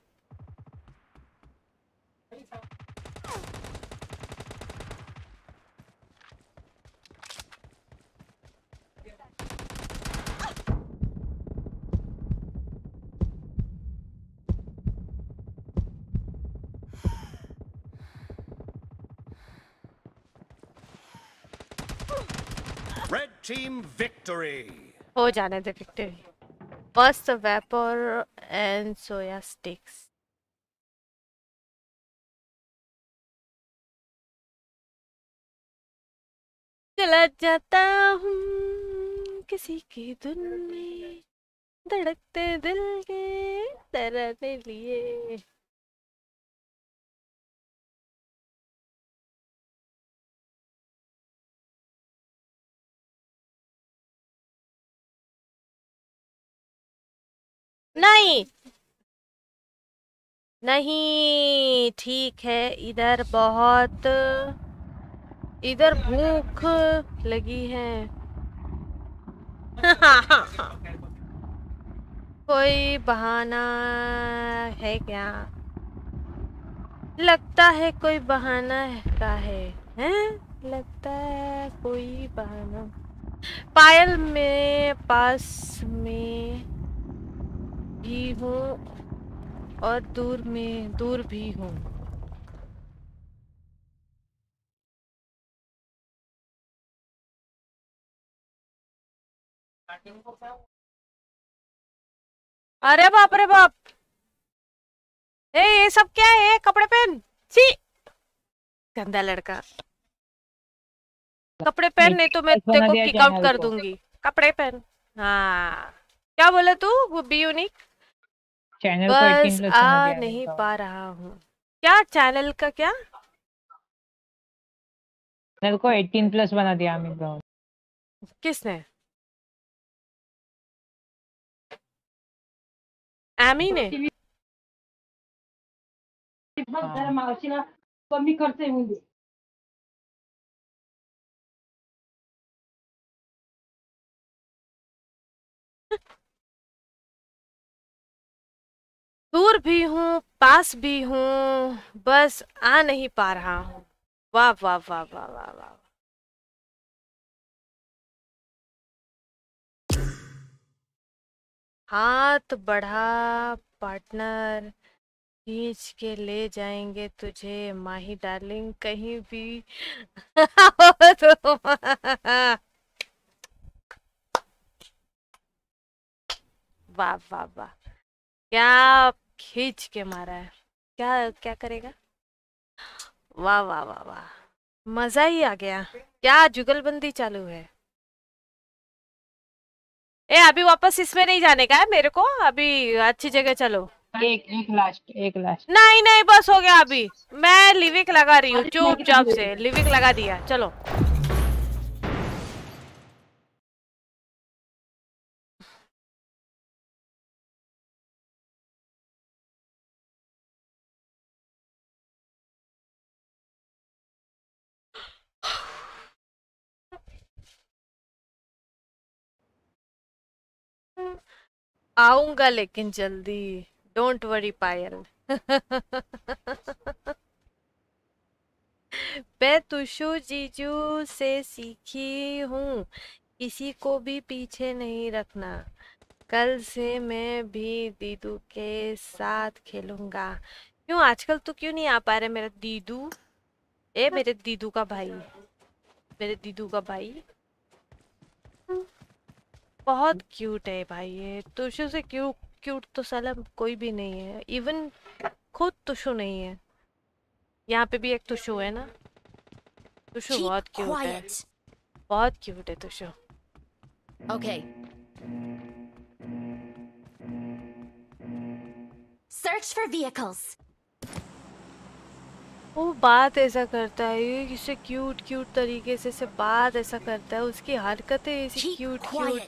Speaker 3: Red team victory.
Speaker 4: हो जाने दे विक्ट्री। मस्त वेपर एंड सोया स्टिक्स। चला जाता हूँ किसी की धुन में, धड़कते दिल के तराने लिए। नहीं नहीं ठीक है, इधर भूख लगी है। कोई बहाना है क्या? लगता है कोई बहाना का है, हैं? लगता है कोई बहाना। पायल में पास में भी हूँ और दूर भी हूँ। अरे बाप रे बाप, ये सब क्या है? कपड़े पहन, छी गंदा लड़का। कपड़े पहन, नहीं तो मैं तेरे को किक आउट कर दूंगी। कपड़े पहन। हाँ, क्या बोला तू? वो बी यूनिक
Speaker 5: चैनल को 18
Speaker 4: बस
Speaker 5: प्लस
Speaker 4: आ नहीं पा रहा हूँ। क्या चैनल का क्या?
Speaker 5: चैनल को 18 प्लस बना दिया अमित ब्राउन।
Speaker 4: किसने? एमी ने?
Speaker 6: कमी करते होंगे।
Speaker 4: दूर भी हूँ पास भी हूँ, बस आ नहीं पा रहा हूँ। वाह वाह वाह वाह वाह वाह। हाथ बढ़ा पार्टनर, खींच के ले जाएंगे तुझे माही डार्लिंग कहीं भी। वाह वाह वाह, क्या खींच के मारा है। क्या क्या करेगा? वाह वाह वाह वाह, मजा ही आ गया। क्या जुगलबंदी चालू है। अभी वापस इसमें नहीं जाने का है मेरे को, अभी अच्छी जगह चलो।
Speaker 5: एक लास्ट।
Speaker 4: नहीं नहीं बस हो गया। अभी मैं लिविक लगा रही हूँ, चुपचाप से लिविक लगा दिया। चलो आऊंगा लेकिन जल्दी, डोंट वरी पायल। मैं तुषु जीजू से सीखी हूँ, किसी को भी पीछे नहीं रखना। कल से मैं भी दीदू के साथ खेलूंगा। क्यों आजकल तू क्यों नहीं आ पा रहा मेरा दीदू? मेरे दीदू का भाई, मेरे दीदू का भाई बहुत क्यूट है भाई। ये तुषु से क्यूट तो साला कोई भी नहीं है, इवन खुद तुषु नहीं है। यहाँ पे भी एक तुषु है ना। तुषु बहुत क्यूट है, बहुत क्यूट है Tushu.
Speaker 2: Okay. Search for vehicles.
Speaker 4: वो बात ऐसा करता है, ये किसे क्यूट तरीके से बात ऐसा करता है, उसकी हरकतें ऐसी क्यूट।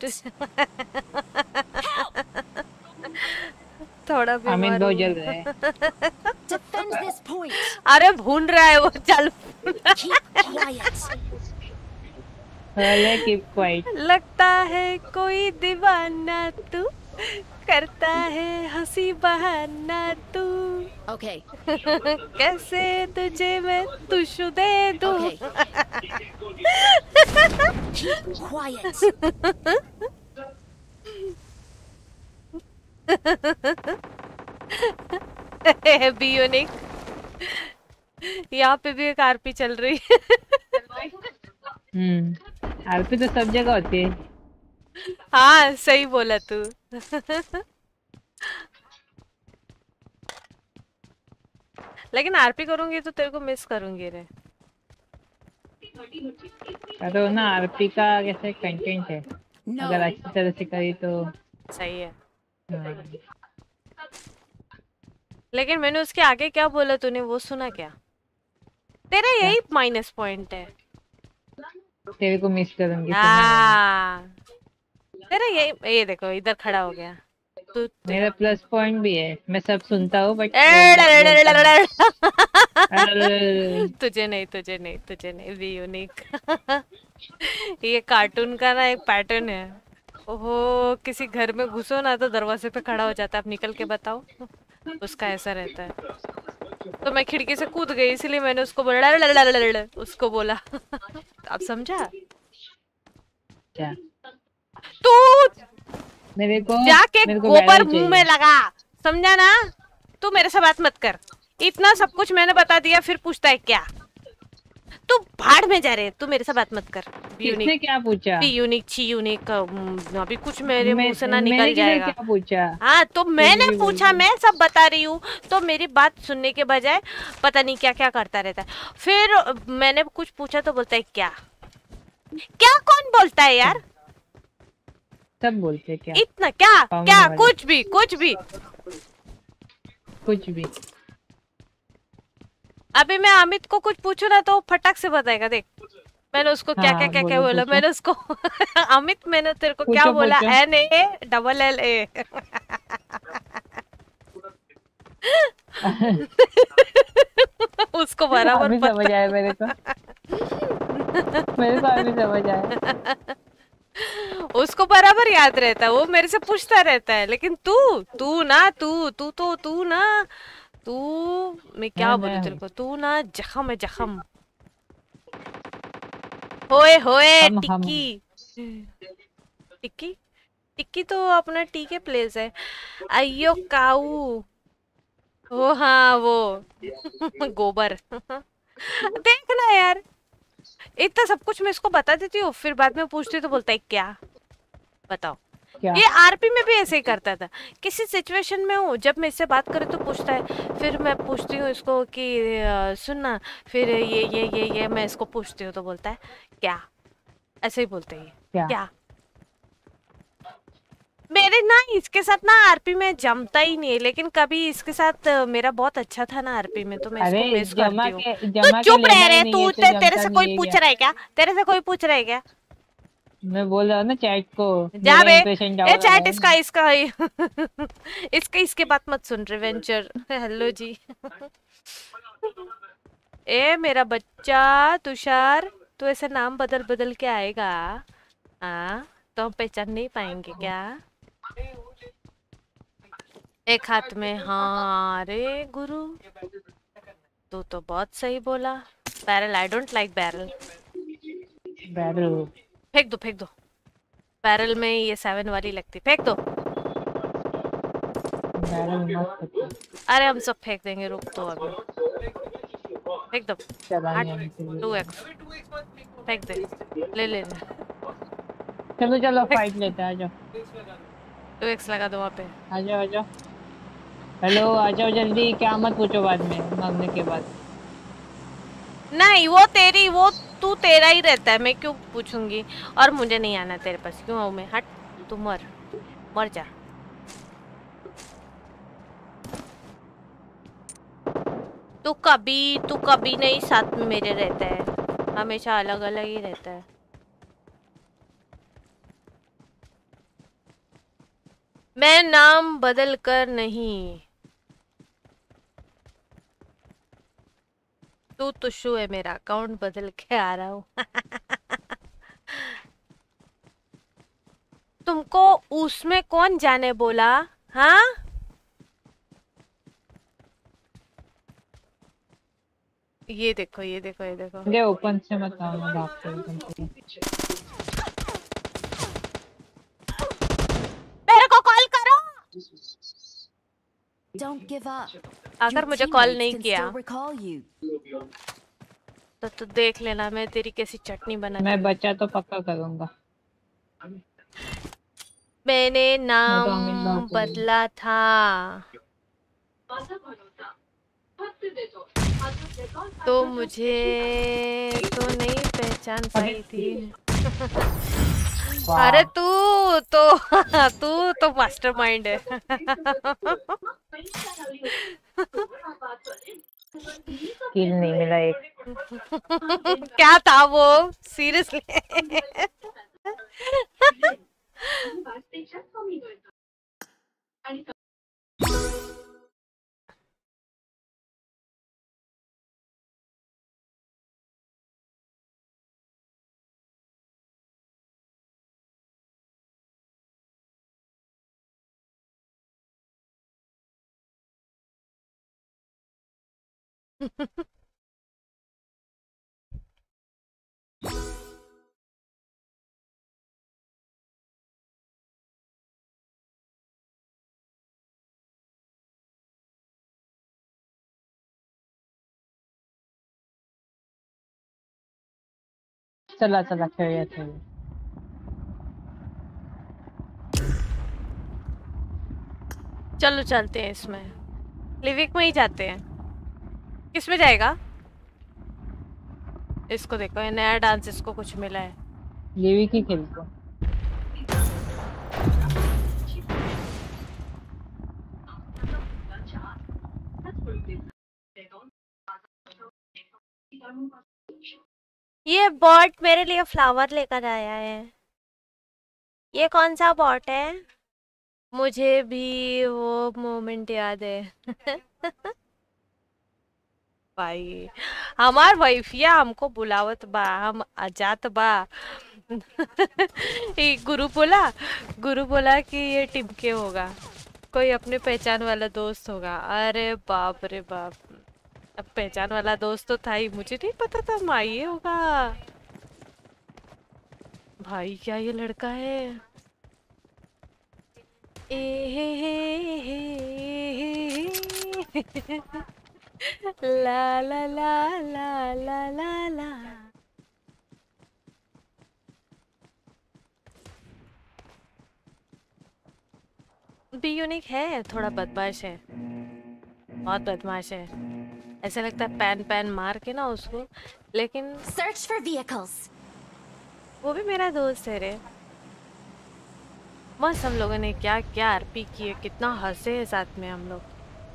Speaker 4: थोड़ा
Speaker 5: अमित बहुत जल रहा है।
Speaker 2: Defend this point.
Speaker 4: अरे भून रहा है वो, चल।
Speaker 5: Keep quiet.
Speaker 4: लगता है कोई दीवाना तू, करता है हंसी बहाना तू।
Speaker 2: Okay.
Speaker 4: कैसे तुझे मैं तुषु दे दूं?
Speaker 2: Keep quiet.
Speaker 4: बी यूनिक, यहाँ पे भी एक आरपी चल रही है।
Speaker 5: आरपी तो सब जगह होती है।
Speaker 4: हाँ सही बोला तू। लेकिन आरपी करूंगी तो तेरे को मिस करूंगी रे।
Speaker 5: तो ना आरपी का कैसे कंटेंट है, अगर अच्छी तरह से करी तो
Speaker 4: सही है। लेकिन मैंने उसके आगे क्या बोला तूने वो सुना क्या? तेरा यही माइनस पॉइंट है।
Speaker 5: तेरे को मिस करूंगी।
Speaker 4: तेरा यही, ये देखो इधर खड़ा हो गया। तू
Speaker 5: मेरा प्लस पॉइंट भी है, मैं सब सुनता हूँ बट
Speaker 4: तुझे नहीं तुझे नहीं तुझे नहीं, बी यूनिक। ये कार्टून का ना एक पैटर्न है। ओहो, किसी घर में घुसो ना तो दरवाजे पे खड़ा हो जाता है, अब निकल के बताओ। उसका ऐसा रहता है। तो मैं खिड़की से कूद गई, इसलिए मैंने उसको बोला, उसको बोला। आप समझा?
Speaker 5: क्या
Speaker 4: तू
Speaker 5: मेरे को
Speaker 4: जाके
Speaker 5: मेरे को
Speaker 4: गोबर
Speaker 5: बैरल
Speaker 4: मुंह में
Speaker 5: चाहिए।
Speaker 4: लगा, समझा ना? तू मेरे से बात मत कर, इतना सब कुछ मैंने बता दिया, फिर पूछता है क्या? तू भाड़ में जा रहे, तू मेरे से बात मत कर।
Speaker 5: किसने क्या पूछा?
Speaker 4: बी यूनिक, ची यूनिक, अभी कुछ मेरे मुंह से ना
Speaker 5: मैंने
Speaker 4: निकल
Speaker 5: किधर
Speaker 4: जाएगा।
Speaker 5: क्या पूछा?
Speaker 4: हाँ तो मैंने
Speaker 5: भी
Speaker 4: पूछा,
Speaker 5: बोलते
Speaker 4: मैं सब बता रही हूँ, तो मेरी बात सुनने के बजाय पता नहीं क्या क्या करता रहता है। फिर मैंने कुछ पूछा तो बोलता है क्या? क्या कौन बोलता है यार?
Speaker 5: सब बोलते क्या?
Speaker 4: इतना क्या
Speaker 5: कॉमन
Speaker 4: क्या?
Speaker 5: वाले।
Speaker 4: कुछ भी कुछ भी।
Speaker 5: कुछ भी।
Speaker 4: अभी मैं अमित को कुछ पूछू ना तो फटाक से बताएगा, देख। मैंने उसको क्या क्या
Speaker 5: हाँ
Speaker 4: क्या क्या
Speaker 5: बोलो,
Speaker 4: बोला,
Speaker 5: पूछो
Speaker 4: मैंने उसको अमित मैंने तेरे को क्या
Speaker 5: पूछो
Speaker 4: बोला?
Speaker 5: पूछो।
Speaker 4: NALLA। उसको बराबर
Speaker 5: अभी समझ
Speaker 4: पता।
Speaker 5: आया मेरे को। मेरे को अभी समझ आया।
Speaker 4: उसको बराबर याद रहता है, वो मेरे से पूछता रहता है। लेकिन तू तू ना तू ना तू, मैं क्या बोलूं तेरे को, तू ना जख्म है, जख्म। होए होए
Speaker 5: हम
Speaker 4: टिक्की। टिक्की टिक्की तो अपना टी के प्लेस है। अयो काऊ, वो हाँ वो गोबर। देखना यार, इतना सब कुछ मैं इसको बता देती हूँ, फिर बाद में पूछती हूँ तो बोलता है क्या? बताओ।
Speaker 5: क्या?
Speaker 4: ये आरपी में भी ऐसे ही करता था। किसी सिचुएशन में हूँ, जब मैं इससे बात करूँ तो पूछता है, फिर मैं पूछती हूँ इसको कि सुनना, फिर ये मैं इसको पूछती हूँ तो बोलता है क्या? ऐसे ही बोलते हैं
Speaker 5: क्या?
Speaker 4: क्या? मेरे ना इसके साथ ना आरपी में जमता ही नहीं है, लेकिन कभी इसके साथ मेरा बहुत अच्छा था ना आरपी में, तो मैं
Speaker 5: अरे
Speaker 4: इसको मिस
Speaker 5: जमा
Speaker 4: करती हूँ।
Speaker 5: के
Speaker 4: तू
Speaker 5: जमा के
Speaker 4: चुप
Speaker 5: लेना
Speaker 4: रह
Speaker 5: ही
Speaker 4: रे,
Speaker 5: नहीं
Speaker 4: तू
Speaker 5: है तो
Speaker 4: तेरे
Speaker 5: जमता
Speaker 4: से कोई
Speaker 5: नहीं है
Speaker 4: पूछ
Speaker 5: क्या?
Speaker 4: रहा है क्या? तेरे से कोई पूछ रहा है क्या?
Speaker 5: मैं बोल रहा हूँ ना चैट को,
Speaker 4: जा
Speaker 5: मेरा
Speaker 4: बे।
Speaker 5: इंप्रेशन
Speaker 4: ए
Speaker 5: डाउन हो
Speaker 4: चैट,
Speaker 5: रहा है
Speaker 4: इसका
Speaker 5: ना।
Speaker 4: इसका इसके इसके बात मत सुन, रिवेंचर। हेलो जी। ए मेरा बच्चा तुषार, तू ऐसे नाम बदल बदल के आएगा, हाँ तो हम पहचान नहीं पाएंगे क्या? एक हाथ में, हाँ रे गुरु, तू तो बहुत सही बोला। Barrel, I don't like barrel.
Speaker 5: Barrel.
Speaker 4: फेंक दो फेंक दो, बैरल में ये 7 वाली लगती, फेंक दो।
Speaker 5: बैरल मत पता।
Speaker 4: अरे हम सब फेंक देंगे, रुक तो अभी, फेंक दो।
Speaker 5: चलाने
Speaker 4: 8
Speaker 5: आने के लिए।
Speaker 4: 2x फेंक दे, ले ले ले,
Speaker 5: चलो चलो
Speaker 4: फेंक।
Speaker 5: फाइट लेते हैं, आ जाओ
Speaker 4: 2x लगा दो वहाँ पे।
Speaker 5: आ जाओ आ जाओ। हेलो आ जाओ जल्दी, क्या मत पूछो बाद में मांगने के बाद।
Speaker 4: नहीं वो तेरी, वो तू तेरा ही रहता है, मैं क्यों पूछूंगी? और मुझे नहीं आना तेरे पास, क्यों आऊँ मैं? हट, तू मर, मर जा। तू कभी नहीं साथ में मेरे रहता है, हमेशा अलग अलग ही रहता है। मैं नाम बदल कर नहीं, तू तुषु है, मेरा अकाउंट बदल के आ रहा हूँ। तुमको उसमें कौन जाने बोला? हाँ ये देखो ये देखो ये देखो।
Speaker 5: मुझे ओपन से मत आओ ना, भागते हो तुम तो।
Speaker 4: मेरे को कॉल करो।
Speaker 2: Don't give up.
Speaker 4: अगर
Speaker 2: Your
Speaker 4: मुझे कॉल
Speaker 2: teammates
Speaker 4: नहीं
Speaker 2: can
Speaker 4: किया
Speaker 2: still recall you.
Speaker 4: तो तू देख लेना मैं तेरी कैसी चटनी बनाती
Speaker 5: मैं
Speaker 4: हूँ।
Speaker 5: बच्चा तो पक्का करूंगा।
Speaker 4: मैंने
Speaker 5: मैं तो अमित
Speaker 4: नाम
Speaker 5: भाग को दूंगा।
Speaker 4: बदला था तो मुझे तो नहीं पहचान पाई थी।
Speaker 5: वाह।
Speaker 4: अरे तू तो मास्टरमाइंड है।
Speaker 5: किल नहीं मिला एक।
Speaker 4: क्या था वो, सीरियसली?
Speaker 5: चला चला खेळूया खेळूया.
Speaker 4: चलो चलते हैं इसमें, लिविक में ही जाते हैं. किस में जाएगा? इसको देखो, ये नया डांस, इसको कुछ मिला है.
Speaker 5: लिवी की खेलते.
Speaker 4: ये बॉट मेरे लिए फ्लावर लेकर आया है. ये कौन सा बॉट है? मुझे भी वो मोमेंट याद है. भाई हमार वाइफिया हमको बुलावत बा, हम आजात बा. गुरु बोला कि ये टिमके होगा, कोई अपने पहचान वाला दोस्त होगा. अरे बाप रे बाप, अब पहचान वाला दोस्त तो था ही, मुझे नहीं पता था माई होगा. भाई क्या ये लड़का है? ए हे हे हे ला ला ला ला ला ला ला. बी यूनिक है, थोड़ा बदमाश है, बहुत बदमाश है. ऐसा लगता है पैन पैन मार के ना उसको, लेकिन
Speaker 2: Search for vehicles.
Speaker 4: वो भी मेरा दोस्त है रे. मस्त हम लोगों ने क्या क्या आरपी किए, कितना हंसे हैं साथ में हम लोग.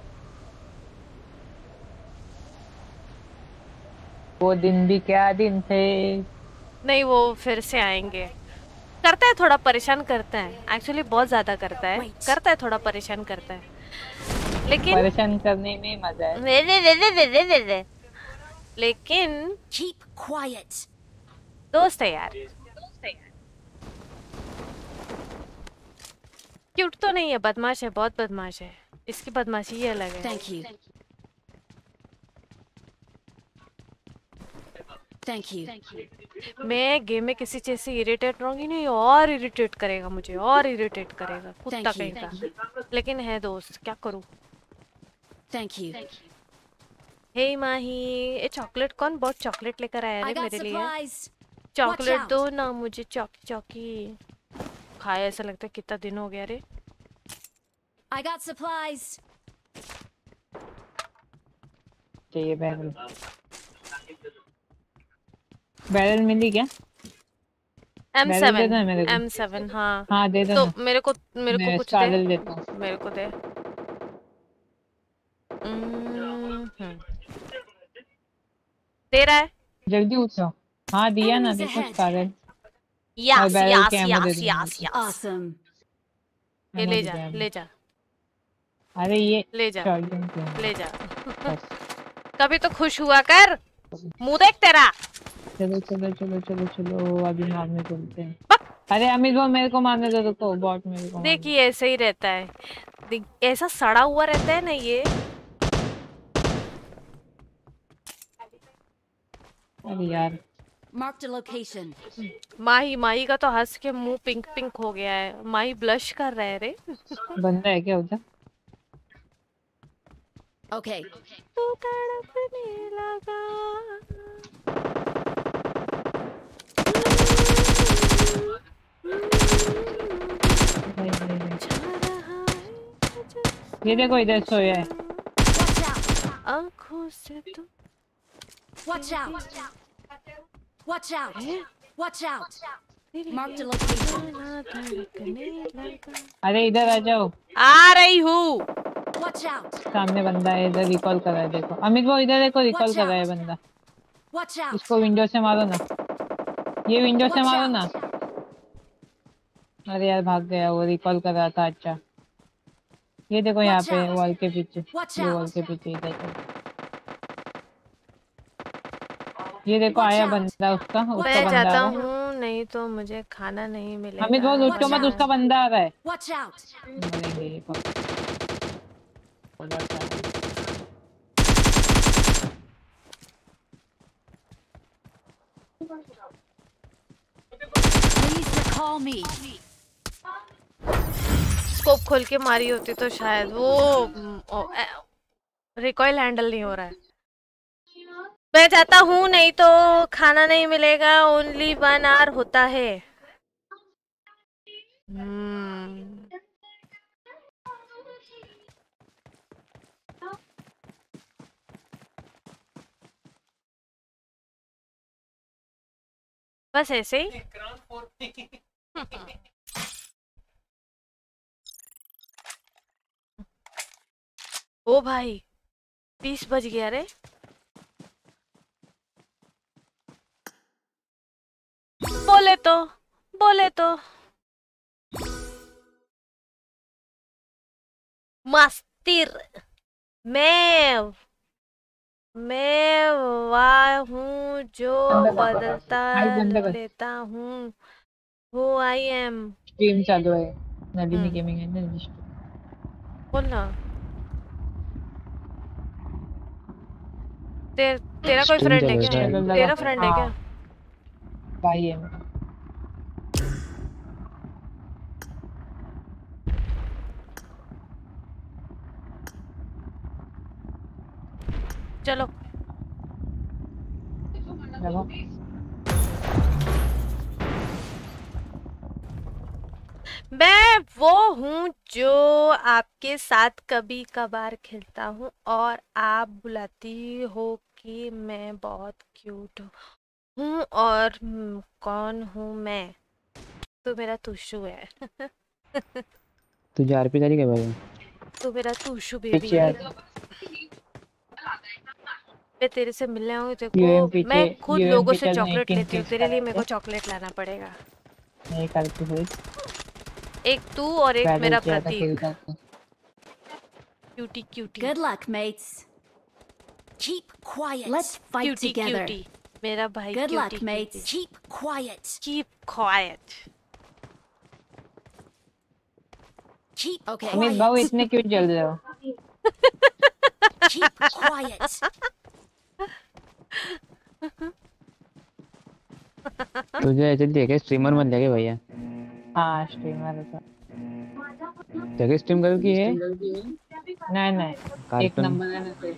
Speaker 5: वो दिन भी क्या दिन थे.
Speaker 4: नहीं वो फिर से आएंगे. करता है, थोड़ा परेशान करता है, एक्चुअली बहुत ज्यादा करता है. करता है, थोड़ा परेशान करता है, लेकिन
Speaker 5: परेशान करने में मजा है.
Speaker 4: लेकिन
Speaker 2: Keep quiet.
Speaker 4: दोस्त है यार. क्यूट तो नहीं है, बदमाश है, बहुत बदमाश है. इसकी बदमाशी ही अलग है.
Speaker 2: Thank you. Thank you.
Speaker 4: मैं गेम में किसी चीज से इरिटेट रहूंगी नहीं, और इरिटेट करेगा मुझे, और इरिटेट करेगा कुत्ता कहीं का. लेकिन है दोस्त, क्या करूं.
Speaker 2: Thank you.
Speaker 4: हे माही, ये चॉकलेट कौन बहुत चॉकलेट लेकर आया
Speaker 2: I
Speaker 4: है
Speaker 2: got
Speaker 4: मेरे लिए.
Speaker 2: supplies.
Speaker 4: Chocolate
Speaker 2: out.
Speaker 4: दो ना मुझे, चौकी चौकी खाया. ऐसा लगता है कितना दिन हो गया रे.
Speaker 2: I got supplies.
Speaker 5: चाहिए बैरल. बैरल मिली क्या? बैरल दे दो मेरे को.
Speaker 4: M7 हाँ.
Speaker 5: हाँ दे दो
Speaker 4: तो
Speaker 5: ना.
Speaker 4: मेरे को
Speaker 5: मैं
Speaker 4: कुछ
Speaker 5: स्टारल
Speaker 4: दे.
Speaker 5: देता हूँ.
Speaker 4: मेरे को दे. दे रहा है.
Speaker 5: जल्दी उठो. हाँ दिया ना, देखो स्टारल.
Speaker 4: यस
Speaker 5: बैरल
Speaker 4: यस
Speaker 5: के ammo दे
Speaker 4: यस
Speaker 5: दूंगा.
Speaker 4: Yes yes.
Speaker 2: Awesome.
Speaker 4: ये
Speaker 5: ammo
Speaker 4: ले
Speaker 5: दे
Speaker 4: जा,
Speaker 5: दो, ammo.
Speaker 4: ले जा,
Speaker 5: अरे ये
Speaker 4: ले जा,
Speaker 5: शॉटगन के हैं.
Speaker 4: ले जा.
Speaker 5: बस.
Speaker 4: कभी तो खुश हुआ कर, मुंह देख तेरा.
Speaker 5: चलो चलो चलो चलो चलो अभी मारने चलते हैं. अरे अमित वो मेरे को मारने दो. रुको बॉट मेरे को.
Speaker 4: देखिए ऐसे ही रहता है, ऐसा सड़ा हुआ रहता है ना ये.
Speaker 5: अरे यार.
Speaker 2: Marked a location.
Speaker 4: माही का तो हंस के मुंह पिंक पिंक हो गया है. माही ब्लश कर रहे हैं रे.
Speaker 5: बंदा है क्या उधर?
Speaker 2: Okay.
Speaker 4: तू तड़पने लगा.
Speaker 5: ये देखो इधर सोया है.
Speaker 2: Watch out.
Speaker 4: आँखों से तू.
Speaker 2: Watch out. Watch out.
Speaker 4: हैं?
Speaker 2: Watch out.
Speaker 4: तेरे
Speaker 2: Marked a location.
Speaker 4: ना धड़कने लगा.
Speaker 5: अरे इधर आ जाओ.
Speaker 4: आ रही हूँ.
Speaker 2: Watch out.
Speaker 5: सामने बंदा है इधर. रिकॉल कर रहा है देखो. अमित वो इधर देखो रिकॉल कर रहा है बंदा.
Speaker 2: Watch out.
Speaker 5: इसको विंडो से मारो ना. ये विंडो से
Speaker 2: Watch
Speaker 5: मारो
Speaker 2: out.
Speaker 5: ना. अरे यार भाग गया. वो रिकॉल कर रहा था. अच्छा ये देखो यहाँ
Speaker 2: Watch
Speaker 5: पे
Speaker 2: out!
Speaker 5: वॉल के पीछे,
Speaker 2: Watch
Speaker 5: ये वॉल
Speaker 2: out!
Speaker 5: के पीछे इधर पे। ये देखो
Speaker 2: Watch
Speaker 5: आया
Speaker 2: out!
Speaker 5: बंदा, उसका
Speaker 2: Watch
Speaker 5: उसका
Speaker 4: मैं
Speaker 2: out!
Speaker 5: बंदा आ
Speaker 4: जाता
Speaker 5: रहा है।
Speaker 4: हूँ, नहीं तो मुझे खाना नहीं
Speaker 5: हमें
Speaker 4: मिलेगा।
Speaker 5: बहुत लूट
Speaker 2: Watch
Speaker 5: मत,
Speaker 2: out!
Speaker 5: उसका बंदा आ रहा है।
Speaker 2: Watch out!
Speaker 5: मरेंगे ये
Speaker 2: Please recall me.
Speaker 4: स्कोप खोल के मारी होती तो शायद वो रिकॉइल हैंडल नहीं हो रहा है। मैं जाता हूँ, नहीं तो खाना नहीं मिलेगा। ओनली 1 hour होता है। बस ऐसे ही। ओ भाई 20 बज गया रे। बोले तो मस्तिर। मैं वह हूँ जो बदलता
Speaker 5: बंद कर।
Speaker 4: लेता हूँ। Who I am.
Speaker 5: स्ट्रीम चालू है, नलिनी गेमिंग है ना।
Speaker 4: बोल ना। तेरा कोई
Speaker 6: स्ट्रीम
Speaker 4: फ्रेंड है
Speaker 6: चल
Speaker 4: क्या?
Speaker 6: रहा है।
Speaker 5: चलो लगा।
Speaker 4: तेरा फ्रेंड है क्या?
Speaker 5: हाँ भाई है मेरा।
Speaker 4: चलो
Speaker 5: लगा।
Speaker 4: मैं वो हूँ जो आपके साथ कभी कभार खेलता हूँ और आप बुलाती हो कि मैं बहुत क्यूट हूँ। और कौन हूँ मैं? तू मेरा तुशु है।
Speaker 6: तुझे आरपी जारी क्या भाई?
Speaker 4: तू मेरा तुशु बेबी
Speaker 5: पीछे
Speaker 4: है।
Speaker 5: आ।
Speaker 4: मैं तेरे से मिलने आऊंगी तेरे
Speaker 5: यूएम
Speaker 4: को।
Speaker 5: पीछे,
Speaker 4: मैं खुद
Speaker 5: यूएम
Speaker 4: लोगों
Speaker 5: पे
Speaker 4: से
Speaker 5: चल
Speaker 4: चॉकलेट
Speaker 5: नहीं
Speaker 4: लेती हूँ,
Speaker 5: किंग
Speaker 4: तेरे लिए मेरे
Speaker 5: करेंगे।
Speaker 4: को चॉकलेट लाना पड़ेगा।
Speaker 5: नहीं करती हुई
Speaker 4: एक तू और एक
Speaker 5: पैदल
Speaker 4: मेरा
Speaker 5: किया था किल
Speaker 4: प्रतीक।
Speaker 5: करके।
Speaker 4: Cutie cutie
Speaker 2: Good luck, mates. Keep quiet. Let's fight
Speaker 4: cutie
Speaker 2: together.
Speaker 4: Cutie मेरा भाई।
Speaker 2: Good luck,
Speaker 4: cutie
Speaker 2: mates.
Speaker 4: Cutie.
Speaker 2: Keep quiet.
Speaker 4: Keep quiet.
Speaker 2: Keep
Speaker 5: Amit भाऊ
Speaker 2: quiet.
Speaker 5: इतने क्यों जल रहे हो?
Speaker 2: Keep quiet.
Speaker 6: तुझे ऐसे देखे स्ट्रीमर मत लगे भैया।
Speaker 5: हाँ स्ट्रीमर था।
Speaker 6: जगह स्ट्रीम करो की है
Speaker 5: नहीं एक
Speaker 6: कार्टून
Speaker 5: नंबर है ना तो।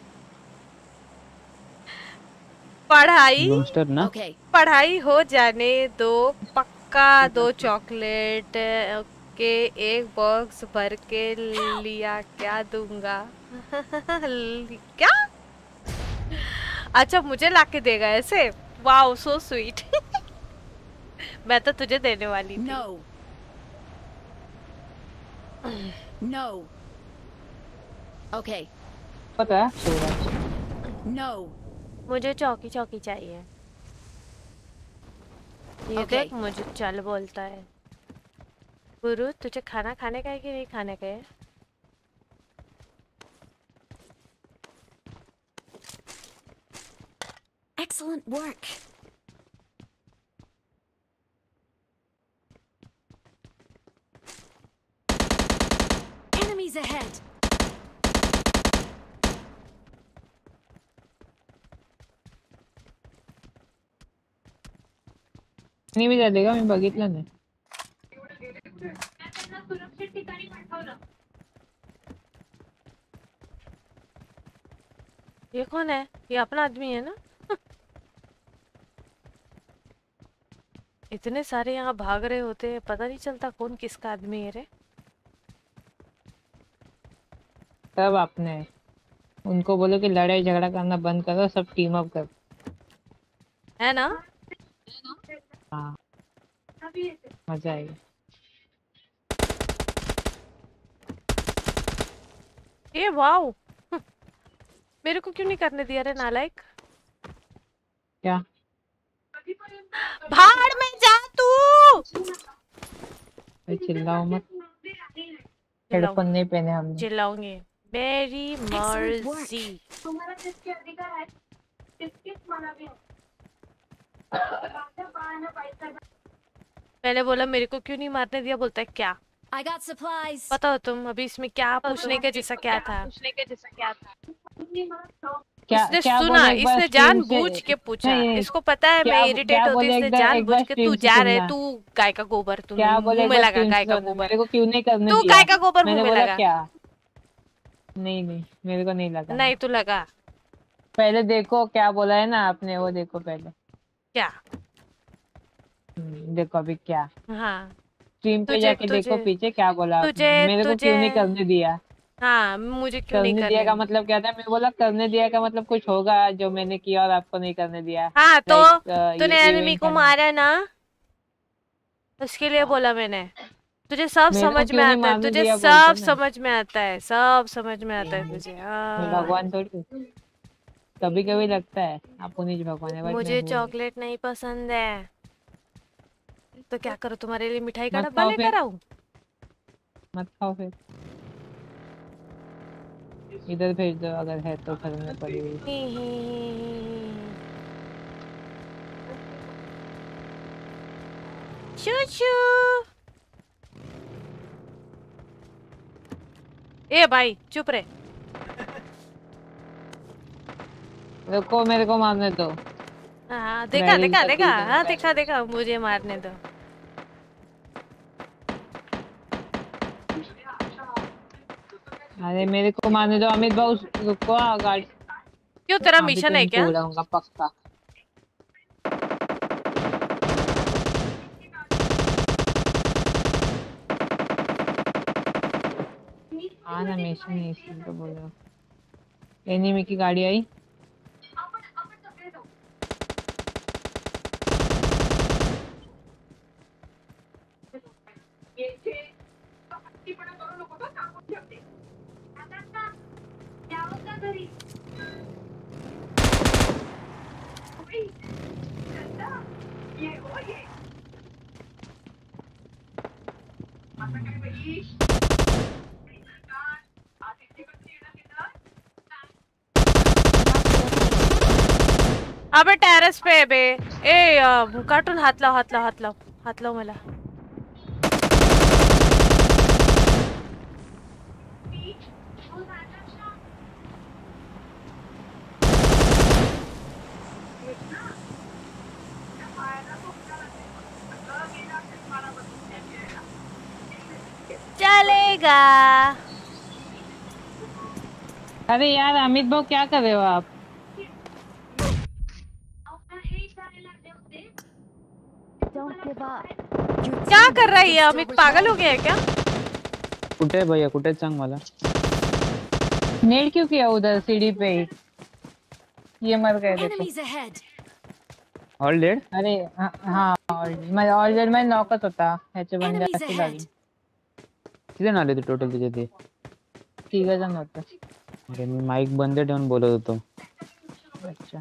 Speaker 4: पढ़ाई
Speaker 6: बूमस्टर ना।
Speaker 2: Okay.
Speaker 4: पढ़ाई हो जाने दो। पक्का 2 चॉकलेट के एक बॉक्स भर के लिया क्या दूंगा। क्या? अच्छा मुझे लाके देगा ऐसे? Wow so sweet. मैं तो तुझे देने वाली थी।
Speaker 2: No. No. Okay.
Speaker 5: पता है सूरज।
Speaker 2: No.
Speaker 4: मुझे चौकी चौकी चाहिए। ये
Speaker 2: Okay.
Speaker 4: देख मुझे चल बोलता है। गुरु तुझे खाना खाने का है कि नहीं खाने का है?
Speaker 2: Excellent work. Enemies ahead.
Speaker 5: नहीं भी चलेगा, मैं बघितलं नाही।
Speaker 4: ये कौन है? ये अपना आदमी है ना? इतने सारे यहाँ भाग रहे होते हैं, पता नहीं चलता कौन किसका आदमी है रे।
Speaker 5: तब आपने उनको बोलो कि लड़ाई झगड़ा करना बंद करो, सब टीम अप कर।
Speaker 4: है ना?
Speaker 5: हाँ मजा आएगा।
Speaker 4: ये वाओ। मेरे को क्यों नहीं करने दिया रे नालायक।
Speaker 5: क्या
Speaker 4: भाड़ में जा तू।
Speaker 5: चिल्लाओ मत। हेडफोन नहीं पहने हमने।
Speaker 4: चिल्लाऊंगी मेरी
Speaker 2: Excellent work.
Speaker 4: मर्जी। मैंने बोला मेरे को क्यों नहीं मारने दिया, बोलता है क्या
Speaker 2: I got supplies.
Speaker 4: बताओ तुम अभी इसमें क्या पूछने का जैसा क्या था।
Speaker 5: क्या
Speaker 4: इसने
Speaker 5: क्या
Speaker 4: सुना,
Speaker 5: बोले एक बार
Speaker 4: इसने
Speaker 5: स्ट्रीम से।
Speaker 4: जानबूझ के पूछा,
Speaker 5: नहीं,
Speaker 4: इसको पता है
Speaker 5: क्या
Speaker 4: मैं इरिटेट
Speaker 5: क्या
Speaker 4: होती
Speaker 5: बोले
Speaker 4: हूँ, इसने
Speaker 5: एक बार
Speaker 4: जानबूझ के
Speaker 5: स्ट्रीम
Speaker 4: तू
Speaker 5: से
Speaker 4: जा रहे
Speaker 5: सुनना।
Speaker 4: तू गाय का गोबर तू
Speaker 5: क्या बोले
Speaker 4: मुंह
Speaker 5: एक
Speaker 4: में
Speaker 5: बार
Speaker 4: लगा
Speaker 5: स्ट्रीम
Speaker 4: गाय
Speaker 5: से
Speaker 4: का
Speaker 5: सुनना।
Speaker 4: गोबर,
Speaker 5: मेरे को क्यों नहीं करने
Speaker 4: तू
Speaker 5: दिया।
Speaker 4: गाय का गोबर
Speaker 5: मैंने
Speaker 4: मुंह में
Speaker 5: बोला
Speaker 4: लगा।
Speaker 5: क्या। नहीं नहीं मेरे को नहीं लगा।
Speaker 4: नहीं तू लगा
Speaker 5: पहले देखो क्या बोला है ना आपने, वो देखो पहले।
Speaker 4: क्या।
Speaker 5: देखो अभी क्या
Speaker 4: हाँ
Speaker 5: स्ट्रीम पे
Speaker 4: तुझे
Speaker 5: जाके देखो
Speaker 4: तुझे
Speaker 5: पीछे क्या बोला आपने।
Speaker 4: तुझे
Speaker 5: मेरे को
Speaker 4: तुझे
Speaker 5: क्यों नहीं करने दिया।
Speaker 4: हाँ मुझे क्यों नहीं
Speaker 5: करने दिया
Speaker 4: करने
Speaker 5: का
Speaker 4: दिया?
Speaker 5: मतलब क्या था। मैं बोला करने दिया का मतलब कुछ होगा जो मैंने किया और आपको नहीं करने दिया।
Speaker 4: हाँ तो
Speaker 5: लाइक
Speaker 4: तूने
Speaker 5: ये
Speaker 4: एनिमी
Speaker 5: इवेंट
Speaker 4: को
Speaker 5: है ना।
Speaker 4: मारा ना, उसके लिए बोला मैंने। तुझे सब
Speaker 5: मेरे को
Speaker 4: समझ में
Speaker 5: क्यों नहीं
Speaker 4: आता है,
Speaker 5: मारने
Speaker 4: तुझे
Speaker 5: दिया
Speaker 4: सब
Speaker 5: बोलते ना।
Speaker 4: समझ में आता है, सब समझ में आता है तुझे।
Speaker 5: मैं
Speaker 4: हाँ
Speaker 5: भगवान थोड़ी हूँ। कभी कभी लगता है आप उन्हीं भगवान है बट मैं
Speaker 4: मुझे
Speaker 5: हूँ नहीं।
Speaker 4: चॉकलेट नहीं पसंद है, तो क्या करूँ तुम्हारे लिए मिठाई का
Speaker 5: मत
Speaker 4: डब्बा
Speaker 5: खाओ
Speaker 4: लेकर
Speaker 5: फिर।
Speaker 4: आऊँ?
Speaker 5: मत खाओ फिर। इधर भेज दो अगर है तो घर में पड़ी हुई।
Speaker 4: शू शू। ए भाई चुप रहे।
Speaker 5: रुको मेरे को मारने दो।
Speaker 4: हाँ देखा
Speaker 5: मैं
Speaker 4: देखा
Speaker 5: रिंग
Speaker 4: देखा,
Speaker 5: करती
Speaker 4: हाँ
Speaker 5: हूँ।
Speaker 4: देखा देखा, मुझे मारने दो।
Speaker 5: अरे मेरे को मारने दो अमित भाऊ। रुको गाड़ी।
Speaker 4: क्यों तेरा
Speaker 5: अभी तो
Speaker 4: मिशन है
Speaker 5: इनको
Speaker 4: क्या?
Speaker 5: उड़ाऊंगा पक्का। हाँ ना मिशन है इसलिए तो बोल रहा हूँ। एनिमी की गाड़ी आई।
Speaker 4: अबे टेरेस पे है बे। ए कार्टून हाथ लाओ हाथ लाओ हाथ लाओ हाथ लाओ मला। चलेगा।
Speaker 5: अरे यार अमित भाऊ क्या कर रहे हो आप।
Speaker 2: Don't give up.
Speaker 4: क्या कर रहा है ये अमित, पागल हो गया है क्या?
Speaker 6: कुठे भैया कुठे सांग मला।
Speaker 5: नेट क्यों किया उधर सीढ़ी पे ही। ये मर गए देखो।
Speaker 2: Enemies ahead.
Speaker 6: All dead.
Speaker 5: अरे हाँ मैं ऑलरेडी मैं नॉकच होता ह्याचे बंदे
Speaker 2: Enemies
Speaker 5: असतील
Speaker 2: ahead.
Speaker 5: अजून.
Speaker 6: किती जण आले ते टोटल तुझे ते.
Speaker 5: 3 जण होते.
Speaker 6: अरे मी माईक बंद ठेवून बोलत होतो.
Speaker 5: अच्छा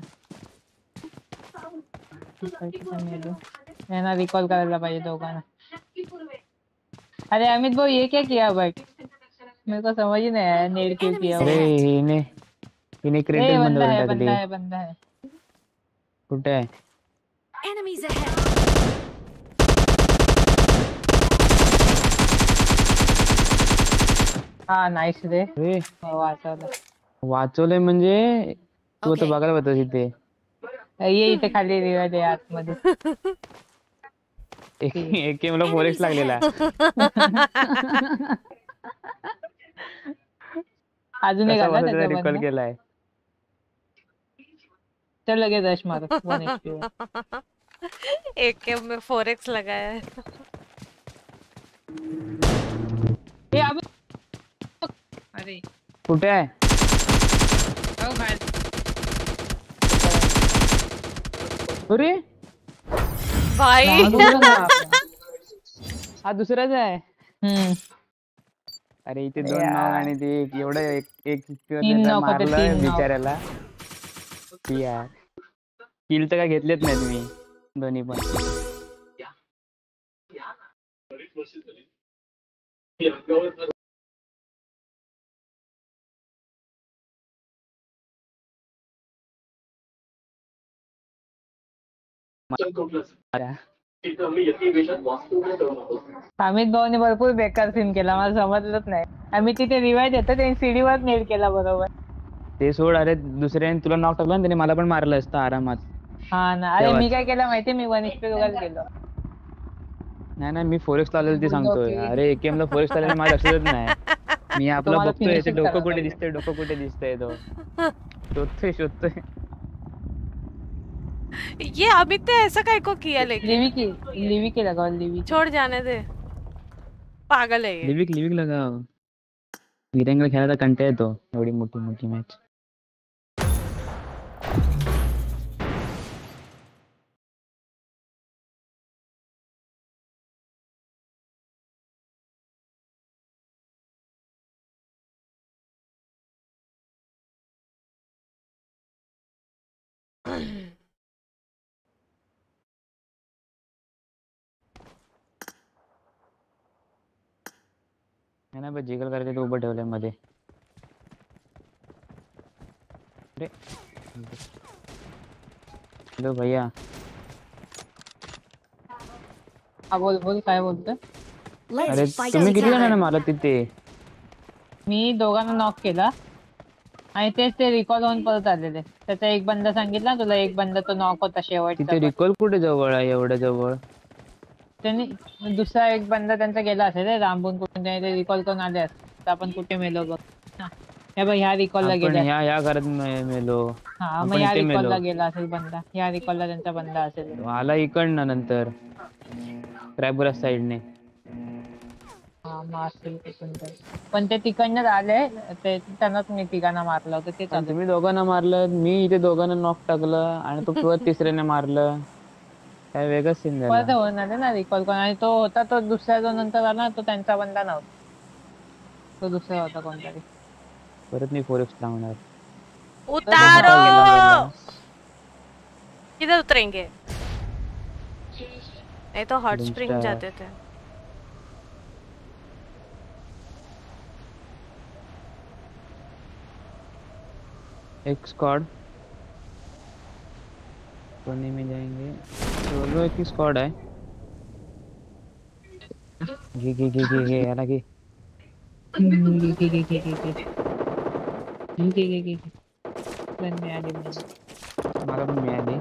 Speaker 5: ना रिकॉल करायला पाहिजे दोघांना. अरे अमित भाऊ ये क्या किया बट मेरे को समझ ही नहीं आया नेट क्यों किया
Speaker 6: अरे
Speaker 5: वो.
Speaker 6: हिने क्रेडिट बंद करून टाकली.
Speaker 5: बंदा है.
Speaker 6: कुठे आहे.
Speaker 2: Enemies ahead.
Speaker 5: हाँ नाइस रे.
Speaker 6: अरे
Speaker 5: वाचवलं.
Speaker 6: वाचवलंय म्हणजे तू आता
Speaker 2: Okay.
Speaker 6: बघायला होता तिथे.
Speaker 5: ये इथे खाली रिवाज आहे आतमध्ये.
Speaker 6: एक मला फॉरेक्स लागलेला.
Speaker 5: अजून एक आला
Speaker 6: रिकॉल
Speaker 5: त्याच्यामध्ये.
Speaker 6: केलाय.
Speaker 5: चल लगेच रश मारो 1 HP.
Speaker 4: एक के में 4x लगाया है।
Speaker 5: ये अब अरे
Speaker 6: कुठे आहे.
Speaker 5: ओ भाई
Speaker 6: अरे
Speaker 4: भाई
Speaker 6: हा दुसराच आहे. अरे इथे 2
Speaker 5: यार.
Speaker 6: नॉक आणि ते एवढं एक
Speaker 5: 3 knock होते,
Speaker 6: मारलंय
Speaker 5: 3 knock.
Speaker 6: बिचाऱ्याला. यार किल तर काय घेतलेत नाहीत मी दोन्ही पण. अरे,
Speaker 5: अमित भाऊने भरपूर बेकार सीन केला, मला समजलंच नाही. आम्ही तिथे रिवाइज येतो त्यांनी सीडीवर नेट केला बरोबर.
Speaker 6: ते सोड. अरे दुसऱ्याने तुला नॉक टाकला ना, त्याने मला पण मारलं असतं आरामात.
Speaker 5: हा ना. अरे
Speaker 6: तेव्हाच.
Speaker 5: मी काय केलं माहितीये, मी 1 HP दोघात गेलो.
Speaker 6: नाही मी फोरेक्स लावलेलं ते सांगतोय. अरे AKM ला फोरेक्स लावलेलं माझ्या लक्षातच नाही. मी आपलं
Speaker 5: तुम्हाला
Speaker 6: बघतोय याचं
Speaker 5: finishing
Speaker 6: डोकं
Speaker 5: करावं
Speaker 6: कुठे
Speaker 5: लागेल.
Speaker 6: दिसतंय, डोकं कुठे दिसतंय तो शोधतोय.
Speaker 4: ये अमित ने ऐसा काय को किया लेकिन?
Speaker 5: लिवी की लगाओ, लिवी.
Speaker 4: छोड़ जाने दे, पागल है ये.
Speaker 6: लिविक लगाव. वीरेंद्र खेळायला कंटाळा येतो एवढी मोठी मॅच. है ना, जिगल करायचं ते उभं ठेवलंय मध्ये. अरे हॅलो भैया.
Speaker 5: हा बोल काय बोलतोय?
Speaker 6: अरे तुम्ही किती जणांना मारलं तिथे?
Speaker 5: मी दोघांना नॉक केला आणि तेच ते रिकॉल होऊन परत आलेले. त्याचा एक बंदा सांगितला तुला, एक बंदा तो नॉक होता शेवटचा.
Speaker 6: तिथे रिकॉल कुठे जवळ आहे, एवढ्या जवळ?
Speaker 5: त्यांनी दुसरा एक बंदा त्यांचा गेला असेल रे, लांबून कुठून ते रिकॉल करून आले असते. तर आपण कुठे मेलो बघ. हे बघ ह्या रिकॉलला
Speaker 6: आपण
Speaker 5: गेला.
Speaker 6: ह्या घरात मेलो.
Speaker 5: हा मग
Speaker 6: आपण
Speaker 5: ह्या
Speaker 6: इथे
Speaker 5: रिकॉलला
Speaker 6: मेलो.
Speaker 5: गेला असेल बंदा, ह्या रिकॉलला त्यांचा बंदा असेल.
Speaker 6: आला इकडनं नंतर ट्रॅबुरस साईडने.
Speaker 5: हा मग असेल तिकडून तर. पण ते तिकडनंच आले, ते त्यांनाच मी तिघांना मारलं होतं ते चालू.
Speaker 6: तुम्ही दोघांना मारलं, मी इथे दोघांना नॉक टाकलं आणि तो परत तिसऱ्याने मारलं. काय वेगळंच सीन
Speaker 5: परत
Speaker 6: झाला.
Speaker 5: होऊन आले ना रिकॉल करून. आणि तो होता तो दुसऱ्या जो नंतर आला तो त्यांचा बंदा नव्हता, तो दुसरा होता कोणतरी.
Speaker 6: परत मी फोरेक्स लावणार.
Speaker 4: उतारो,
Speaker 6: गेला.
Speaker 4: किधर उतरेंगे? नहीं तो हॉट
Speaker 6: Doom
Speaker 4: स्प्रिंग
Speaker 6: Star.
Speaker 4: जाते थे.
Speaker 6: एक स्क्वाड कोने में जाएंगे. सोलो एक ही स्क्वाड है. घे याला घे. मला पण मिळाली.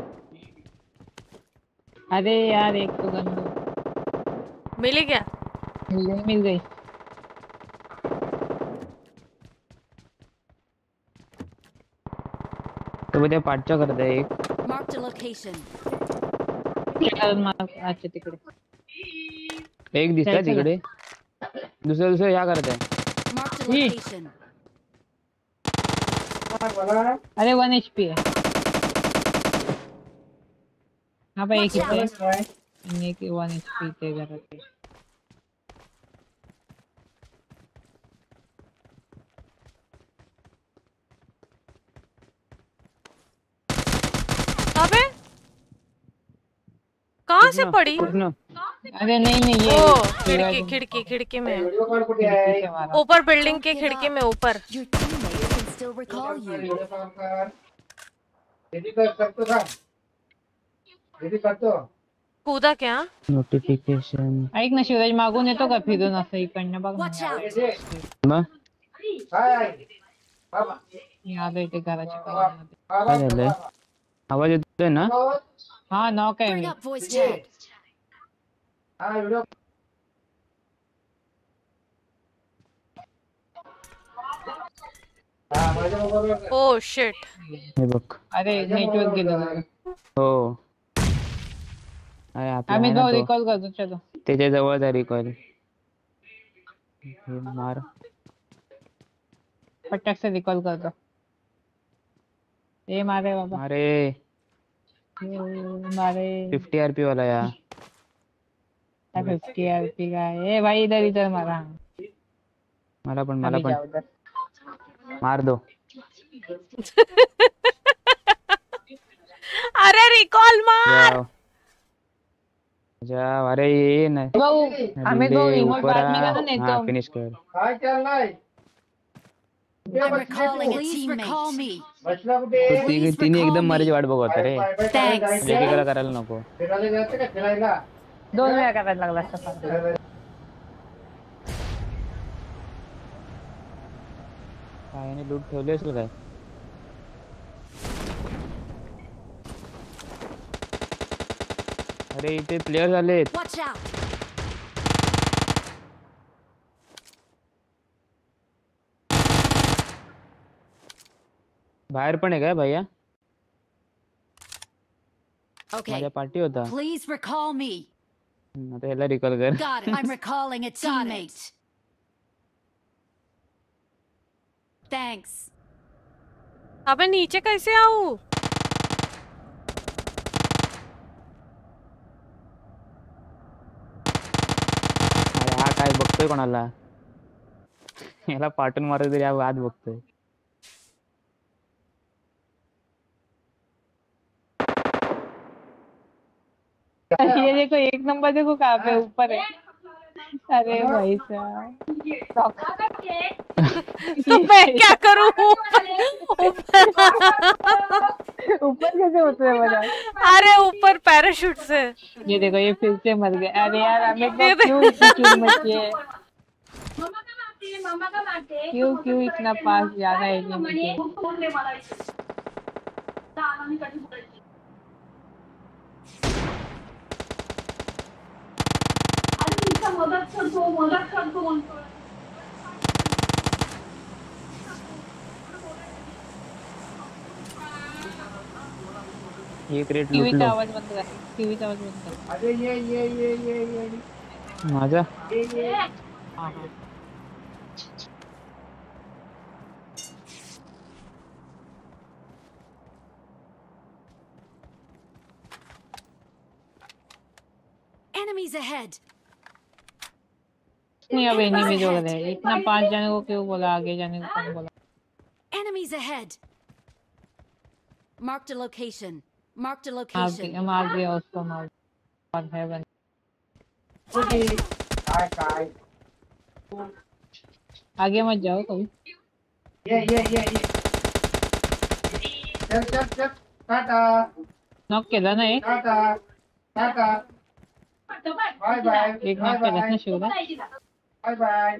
Speaker 5: अरे यार एक तो गन दो.
Speaker 4: मिली क्या?
Speaker 5: मिल गई.
Speaker 6: तो उद्या पाठच्या करत आहे एक.
Speaker 2: Marked a location.
Speaker 5: अच्छा तिकडे
Speaker 6: एक दिसतंय
Speaker 5: जायचं का?
Speaker 6: तिकडे. दुसरं या करत आहे.
Speaker 2: Marked a location.
Speaker 5: अरे 1 HP आहे. हा भाई एक
Speaker 2: Watch
Speaker 5: इथे आणि एक 1 HP ते घरात आहे.
Speaker 4: अबे कहाँ से पड़ी?
Speaker 5: अरे नहीं ये
Speaker 4: ओ खिड़की में. ऊपर बिल्डिंग के खिड़की में ऊपर.
Speaker 2: Your teammates can still recall you.
Speaker 4: कूदा क्या?
Speaker 6: नोटिफिकेशन.
Speaker 5: ऐक ना शिवराज, मागून येतो का फिरून असं इकडनं बघ
Speaker 2: Watch
Speaker 5: ना.
Speaker 2: out.
Speaker 6: मग
Speaker 5: मी आलो इथे घराच्या कॉर्नरमध्ये.
Speaker 6: काय झालंय? आवाज येतोय ना?
Speaker 5: हा नॉक आहे
Speaker 2: Bring
Speaker 5: me.
Speaker 2: up voice chat.
Speaker 4: Oh shit.
Speaker 6: हे बघ.
Speaker 5: अरे नेटवर्क गेलं.
Speaker 6: हो. अरे आपला
Speaker 5: आम्ही
Speaker 6: आहे ना
Speaker 5: जाऊ
Speaker 6: तो.
Speaker 5: रिकॉल करतो चलो.
Speaker 6: त्याच्या जवळच आहे रिकॉइल. मार.
Speaker 5: पटक से रिकॉल करतो. ए मारे बाबा.
Speaker 6: अरे
Speaker 5: मारे
Speaker 6: 50 RP वाला या.
Speaker 5: 50 RP का ए भाई इधर मारा.
Speaker 6: मला पण
Speaker 5: अभी जाओ उधर.
Speaker 6: मार दो.
Speaker 4: अरे रिकॉल मार.
Speaker 6: जाओ अरे ये ना.
Speaker 5: भाऊ आम्ही भाऊ रिमोट
Speaker 6: ऊपर
Speaker 5: बाद में का नहीं
Speaker 6: हाँ
Speaker 5: तो
Speaker 6: फिनिश कर.
Speaker 2: I'm recalling a teammate. Recall me.
Speaker 6: तिने एकदम मारायची वाट बघत रे.
Speaker 2: Thanks.
Speaker 6: एकेकाला करायला नको.
Speaker 5: 2 वेळा करायला लागला असता फार.
Speaker 6: काय आणि लूट ठेवली असेल काय? अरे इथे प्लेयर आलेत.
Speaker 2: Watch out.
Speaker 6: बाहेर पण आहे काय भैया?
Speaker 2: Okay.
Speaker 6: माझ्या पार्टी होता.
Speaker 2: Please recall me.
Speaker 6: आता ह्याला रिकॉल कर.
Speaker 2: Got it. I'm recalling a teammate. Thanks.
Speaker 4: अबे नीचे कैसे आऊं?
Speaker 6: अरे हा काय बघतोय कोणाला? याला पाठून मारत तरी हा आत बघतोय.
Speaker 5: ये देखो 1 नंबर देखो कहाँ पे ऊपर है. अरे भाई साहब.
Speaker 4: तो मैं क्या करूं?
Speaker 5: ऊपर कैसे उतरे बता.
Speaker 4: अरे ऊपर पैराशूट से.
Speaker 5: ये देखो ये फिर से मर गए. अरे यार हमें को क्यों इतनी चूल मची है. क्यों इतना पास जा रहा है ये मुझे.
Speaker 6: ये क्रेट
Speaker 5: टीवी
Speaker 6: लूट
Speaker 5: का
Speaker 6: लो.
Speaker 5: आवाज बंद कर. टीवी का आवाज बंद कर.
Speaker 7: अरे ये
Speaker 6: माझा
Speaker 5: हाँ हाँ.
Speaker 2: Enemies ahead.
Speaker 5: नहीं अब एनिमी जो है इतना 5 जाने को क्यों बोला. आगे जाने को कौन बोला.
Speaker 2: Enemies ahead. Marked a location. Marked a location.
Speaker 5: मार दिया उसको. मार और है बंद.
Speaker 7: काय
Speaker 5: आगे मत जाओ कभी.
Speaker 7: ये चल टाटा
Speaker 5: नॉक केला ना एक.
Speaker 7: टाटा बाय
Speaker 5: एक नॉक केला ना शिवला.
Speaker 7: Bye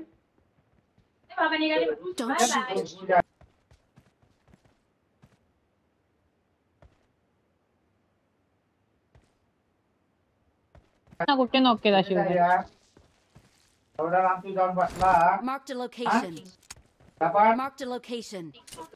Speaker 2: Don't shoot.
Speaker 5: ना कुठे नॉक केला शिवला.
Speaker 7: एवढा लांब तू जाऊन बसला.
Speaker 2: Marked a location.
Speaker 7: आपण
Speaker 2: Marked a location.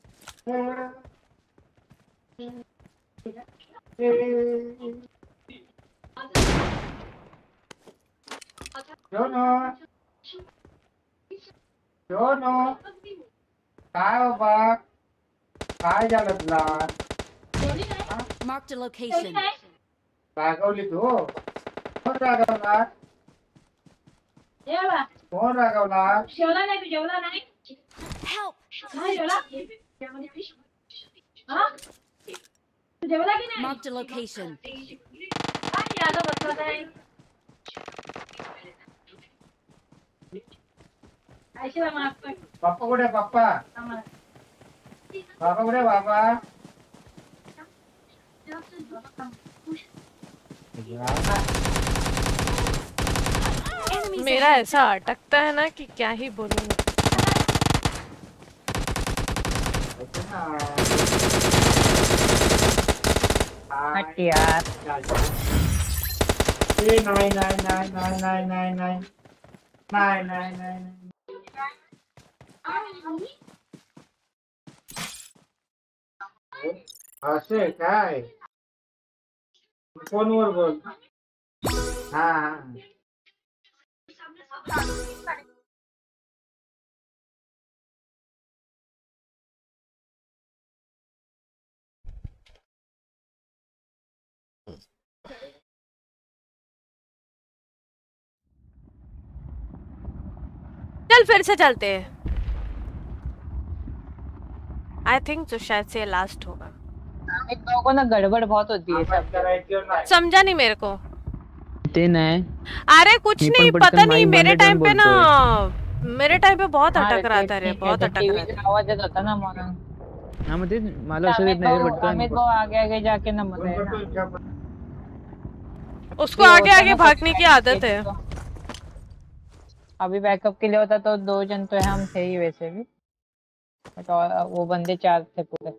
Speaker 7: जोनो काय बाबा काय झालं तुला.
Speaker 2: Marked a location.
Speaker 7: रागवली तू. कोण रागवला. कोण रागवला.
Speaker 2: Help. Marked a location.
Speaker 7: पप्पा कुठे पप्पा. बाबा कुठे बाबा.
Speaker 2: Enemies
Speaker 4: मेरा
Speaker 2: ahead.
Speaker 4: ऐसा अटकता है ना कि क्या ही बोलूं.
Speaker 5: हट यार.
Speaker 7: नाही. असे काय फोनवर बोल. हा
Speaker 4: चल फिर से चलते हैं. आई थिंक तो शायद से लास्ट होगा.
Speaker 5: इन लोगों को ना गड़बड़ बहुत होती है सब.
Speaker 7: करायची नाही.
Speaker 4: समझा नहीं मेरे को.
Speaker 6: ते नाही.
Speaker 4: अरे कुछ
Speaker 6: मी पण
Speaker 4: नहीं
Speaker 6: पटकन
Speaker 4: पता नहीं.
Speaker 6: माईक
Speaker 4: मेरे
Speaker 6: बंद
Speaker 4: टाइम पे ना
Speaker 6: करून
Speaker 4: मेरे टाइम पे बहुत
Speaker 5: हाँ,
Speaker 4: अटक रहा था रे.
Speaker 5: ठीक है,
Speaker 4: बहुत
Speaker 5: तो
Speaker 4: अटक
Speaker 5: टीवी
Speaker 4: रहा
Speaker 5: का
Speaker 4: था.
Speaker 5: आवाज येत होता ना म्हणून.
Speaker 6: हाँ म्हणजे मला असं येत नाही रे,
Speaker 5: अमित वो आगे आगे जाके ना मरे ना।
Speaker 4: उसको आगे आगे भागने की आदत है।
Speaker 5: अभी बैकअप के लिए होता तो 2 जन तो हम थे ही वैसे भी, बट वो बंदे 4 थे पूरे।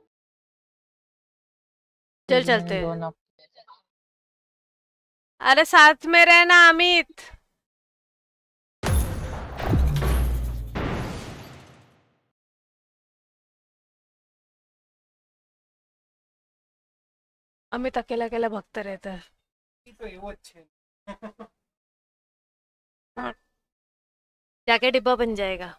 Speaker 4: चल चलते हैं।
Speaker 5: 2 नॉक।
Speaker 4: अरे साथ में रहना अमित। अमित अकेला अकेला भगता रहता है।
Speaker 1: तो ये वो अच्छे
Speaker 4: जाके डिब्बा बन जाएगा।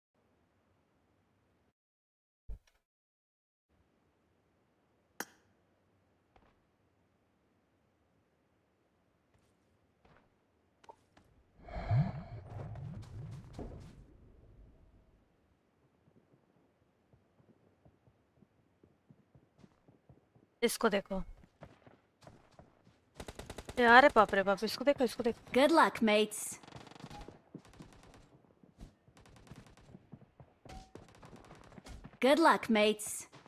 Speaker 4: इसको देखो यार, बाप रे बाप, इसको देखो, इसको देखो।
Speaker 2: Good luck, mates. Good luck, mates.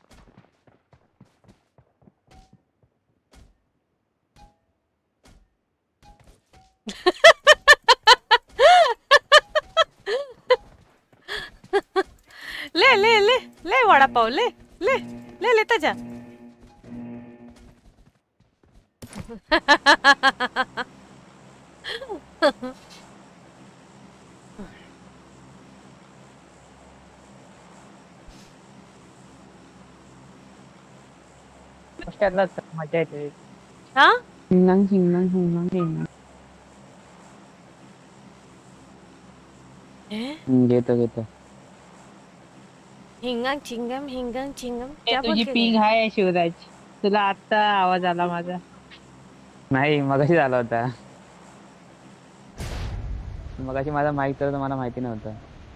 Speaker 4: ले ले ले ले वड़ा पाव, ले ले ले लेता जा।
Speaker 5: त्याला मजा येते।
Speaker 4: हाँ
Speaker 5: हिंगण हिंगण हिंगण हिंगण
Speaker 6: घेतो
Speaker 4: हिंगंग चिंगम हिंगंग चिंगम
Speaker 5: ए,
Speaker 4: क्या
Speaker 5: तुझी
Speaker 4: बोलते
Speaker 5: पिंग आहे शिवराज, तुला आता आवाज आला माझा?
Speaker 6: नाही मगाशी झाला होता, मगाशी माझा माईक तर मला माहिती नव्हतं।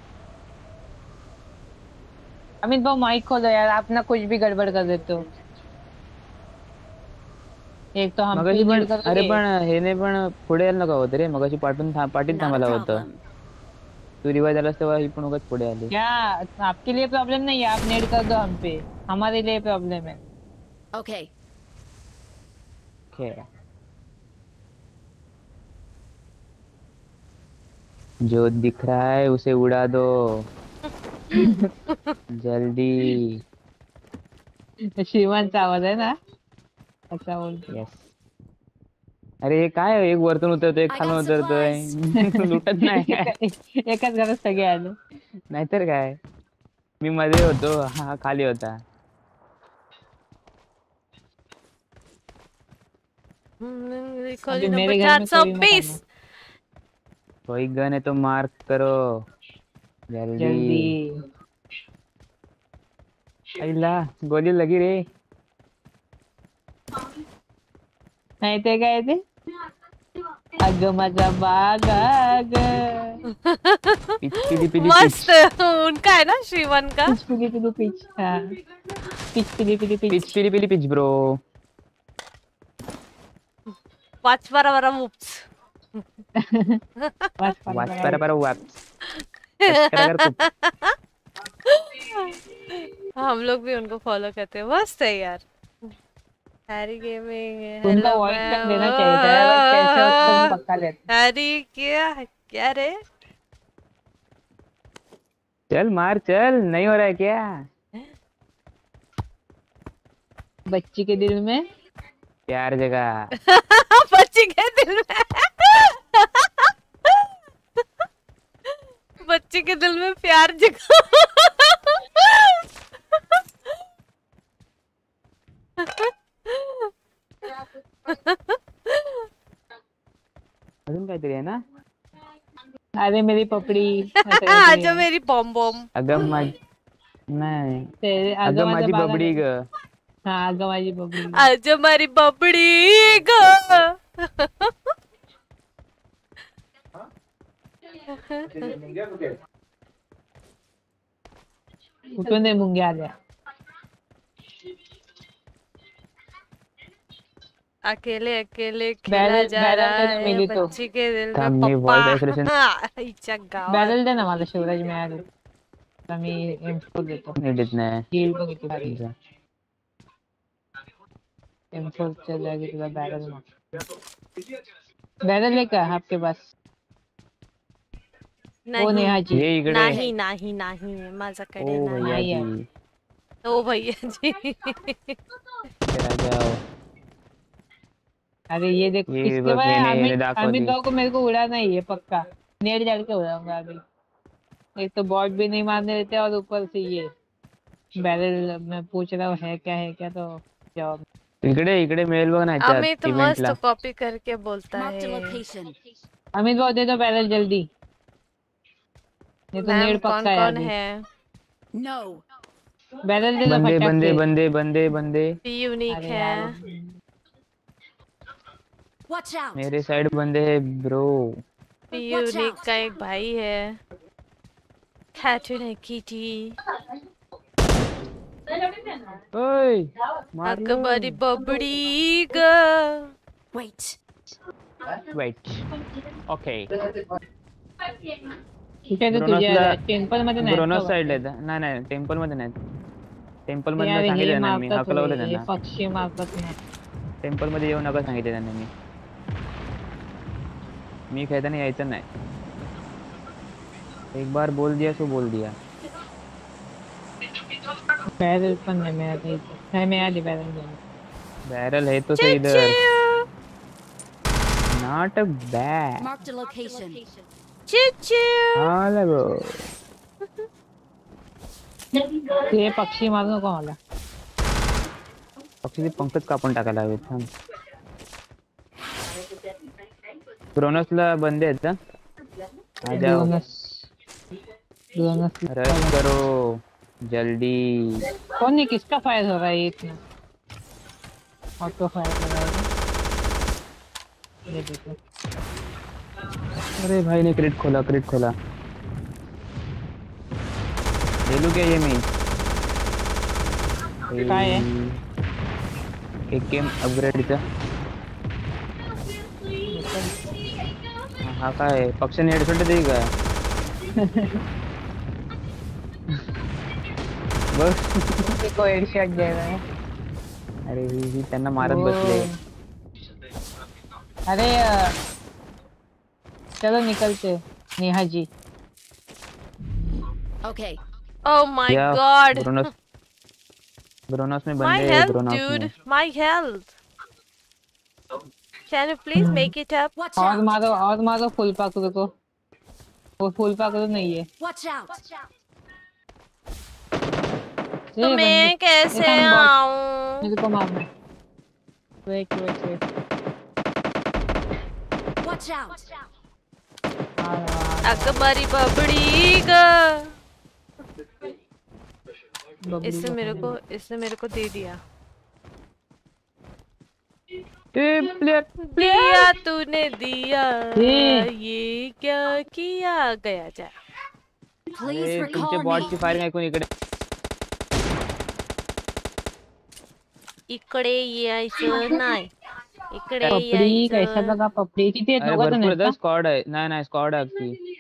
Speaker 5: अमित भाऊ माइक खोलो यार, आप ना कुछ भी गड़बड़ कर देते हो। एक तो हम
Speaker 6: मगाशी पण
Speaker 5: कर
Speaker 6: अरे पण हे नाही पण पुढे यायला नका होतं रे, मगाशी पाटील
Speaker 2: Not a
Speaker 6: थांबायला होतं,
Speaker 2: problem.
Speaker 6: तू रिवाइज झालास तेव्हा ही पण उगाच पुढे आली।
Speaker 5: क्या आपके लिए प्रॉब्लम नहीं है, आप नेट कर दो हम पे, हमारे लिए प्रॉब्लम है।
Speaker 2: Okay.
Speaker 6: ओके जो दिख रहा है उसे उड़ा दो जल्दी।
Speaker 5: शिवांचा आवाज आहे ना, अच्छा बोलतो।
Speaker 6: यस अरे हे काय एक वरतून उतरतोय एक
Speaker 2: I
Speaker 6: खालून
Speaker 2: got
Speaker 6: उतरतोय लुटत नाही
Speaker 5: एकाच घरात सगळे आले।
Speaker 6: नाहीतर काय, मी मध्ये होतो हा खाली होता।
Speaker 5: अभी मेरे घर में कोई मत
Speaker 4: 420।
Speaker 5: आना।
Speaker 6: कोई गन है तो मार्क करो जल्दी।
Speaker 5: जल्दी
Speaker 6: अल्ला गोली लगी रे।
Speaker 5: नाही ते काय ते, अग माझा बाग आग
Speaker 6: पिली पिली
Speaker 4: मस्त उनका है ना, शिवन का।
Speaker 5: पिच पिली पिली पिच, हाँ पिच पिली पिली पिच
Speaker 6: पिली पिली पिच ब्रो।
Speaker 4: वाच बरा मूव्स।
Speaker 6: वाच पर वाच
Speaker 4: हम लोग भी उनको फॉलो करते हैं, मस्त है यार। हैरी गेमिंग,
Speaker 5: उनका
Speaker 4: हेलो
Speaker 5: वॉइस तक देना चाहिए था यार, कैसे हो तुम पक्का लेते।
Speaker 4: हैरी क्या क्या रे?
Speaker 6: चल मार चल, नहीं हो रहा है क्या?
Speaker 5: बच्ची के दिल में
Speaker 6: प्यार जगा
Speaker 4: बच्ची के दिल में बच्ची के दिल में प्यार जगा।
Speaker 6: अजून काहीतरी आहे ना?
Speaker 5: अरे मेरी पपड़ी
Speaker 4: आजा मेरी बॉम बॉम।
Speaker 6: अगं माझी नाही,
Speaker 5: तेरे
Speaker 6: अगं माझी बबडी ग।
Speaker 5: हाँ अगं माझी बबड़ी
Speaker 4: आजा मेरी बबड़ी ग।
Speaker 5: कुठून दे मुंग्या आल्या।
Speaker 4: अकेले अकेले खेला जा
Speaker 5: बैरल
Speaker 4: रहा
Speaker 5: देना
Speaker 4: है
Speaker 5: मिली तो।
Speaker 4: बच्ची के दिल
Speaker 6: थांब,
Speaker 4: में
Speaker 6: मी
Speaker 4: पप्पा।
Speaker 6: voice isolation-
Speaker 4: इच्छा गावात।
Speaker 5: बैरल दे ना मला शिवराज, मिळाले। मी M4 देतो.
Speaker 6: नीट देत नाही.
Speaker 5: हील बघ किती भारी आहे. M4 चलेगी तुला बैरल है क्या आपके पास? वो
Speaker 4: नहीं
Speaker 5: नेहा जी.
Speaker 6: ये इकडे.
Speaker 4: नाही नाही नाही माझ्याकडे
Speaker 6: ओ
Speaker 4: नाही
Speaker 6: भैया
Speaker 5: नाही
Speaker 6: जी.
Speaker 4: ओ भैया जी
Speaker 6: इधर आ जाओ.
Speaker 5: अरे ये देख
Speaker 6: ये
Speaker 5: इसके
Speaker 6: बघ,
Speaker 5: बाद
Speaker 6: मैंने
Speaker 5: अमित
Speaker 6: दाखव
Speaker 5: अमित
Speaker 6: दी.
Speaker 5: भाव को मेरे को उड़ाना ही है पक्का. नेट डाल के उड़ाऊंगा अभी. एक तो बॉट भी नहीं मारने देते और ऊपर से ये बैरल मैं पूछ रहा हूँ है क्या तो जवाब.
Speaker 6: इकडे मिळेल बघ ना ह्याच्यात
Speaker 4: अमित
Speaker 6: इव्हेंटला.
Speaker 4: मस्त कॉपी करके बोलता
Speaker 2: Marked a
Speaker 4: है
Speaker 2: location.
Speaker 5: अमित भाव दे दो बैरल जल्दी. ये तो
Speaker 4: मैम
Speaker 5: नेट
Speaker 4: कौन
Speaker 5: पक्का है
Speaker 4: कौन
Speaker 5: अभी.
Speaker 4: है
Speaker 2: No.
Speaker 5: बैरल दे दो
Speaker 6: बंदे
Speaker 5: फटाक
Speaker 6: बंदे
Speaker 5: से.
Speaker 6: बंदे बंदे बंदे.
Speaker 4: पी यूनिक
Speaker 5: अरे
Speaker 4: है
Speaker 5: यार
Speaker 2: Watch out.
Speaker 6: मेरे साइड बंदे है ब्रो.
Speaker 4: पी
Speaker 2: Watch
Speaker 4: यूनिक
Speaker 2: out.
Speaker 4: का एक भाई है कैटून है कीटी
Speaker 6: ओए मार लो.
Speaker 4: अकबरी बबड़ी ग
Speaker 2: Wait.
Speaker 6: वेट. ओके.
Speaker 5: कुठे तर तुझ्या टेम्पल मध्ये नाही
Speaker 6: ब्रोनोस
Speaker 5: का?
Speaker 6: साइडला आहेत. नाही टेम्पल मध्ये नाहीत. टेम्पल
Speaker 5: यार,
Speaker 6: मध्ये
Speaker 5: हे
Speaker 6: सांगितलं ना मी.
Speaker 5: मारतात
Speaker 6: हकलवलं
Speaker 5: हे
Speaker 6: त्यांना.
Speaker 5: पक्षी मारतात ना.
Speaker 6: टेम्पल मध्ये येऊ नका सांगितलं त्यांना मी. मी खेळताना यायचं नाही. एक बार बोल दिया सो बोल दिया.
Speaker 5: बैरल पण नाही मिळत इथे. नाही मिळाली बैरल नाही.
Speaker 6: बैरल है तो सही इधर. Not bad.
Speaker 2: Marked a location.
Speaker 4: चिचू
Speaker 6: हाँ लगो.
Speaker 5: ते पक्षी मारू नको मला.
Speaker 6: पक्षीचे पंखच कापून टाकायला हवेत. थांब. क्रोनोसला बंदे आहेत का? आ जाओ.
Speaker 5: दोनस
Speaker 6: रश करो जल्दी.
Speaker 5: कौन नहीं किसका फायर हो रहा है ये इतना? ऑटो फायर कर रहा है. ये देखो.
Speaker 6: अरे भाई ने क्रिट खोला. ले लूं क्या ये मैं?
Speaker 5: काय है?
Speaker 6: एक गेम अपग्रेडचा. हा काय पक्षाने हेडशॉट देई का? बस.
Speaker 5: को हेडशॉट दे रहा है.
Speaker 6: अरे ही त्यांना मारत
Speaker 5: वो.
Speaker 6: बसले.
Speaker 5: अरे चलो निकलते Neha ji.
Speaker 2: Okay.
Speaker 4: Oh my
Speaker 6: या,
Speaker 4: god
Speaker 6: ब्रोनोस में
Speaker 4: my
Speaker 6: बंदे हैं.
Speaker 4: health
Speaker 6: ब्रोनोस
Speaker 4: dude
Speaker 6: में.
Speaker 4: my health can you please make it up
Speaker 2: Watch
Speaker 5: और
Speaker 2: out.
Speaker 5: मारो फुल पाकड़ो को. वो फुल पाकड़ो नहीं है.
Speaker 2: Watch out.
Speaker 4: तो मैं कैसे आऊं
Speaker 5: मेरे को मारना. वेट.
Speaker 2: Watch out.
Speaker 4: अकबरी बबड़ी ग इसने मेरे को दे दिया. दिया तूने दिया ये क्या किया गया जा.
Speaker 2: Please
Speaker 6: अरे
Speaker 2: recall
Speaker 6: तुमचे बॉटची
Speaker 2: me.
Speaker 6: फायरिंग ऐकून इकडे.
Speaker 4: इकडे यायचं नाही. इकडे
Speaker 5: पपड़ी कैसा
Speaker 4: यायचं.
Speaker 5: लगा पपड़ी? किती
Speaker 6: अरे
Speaker 5: दोघं जण
Speaker 6: भरपूर
Speaker 5: आहेत
Speaker 6: आहे.
Speaker 5: का?
Speaker 6: स्क्वॉड आहे. नाही स्क्वॉड आहे अख्खी.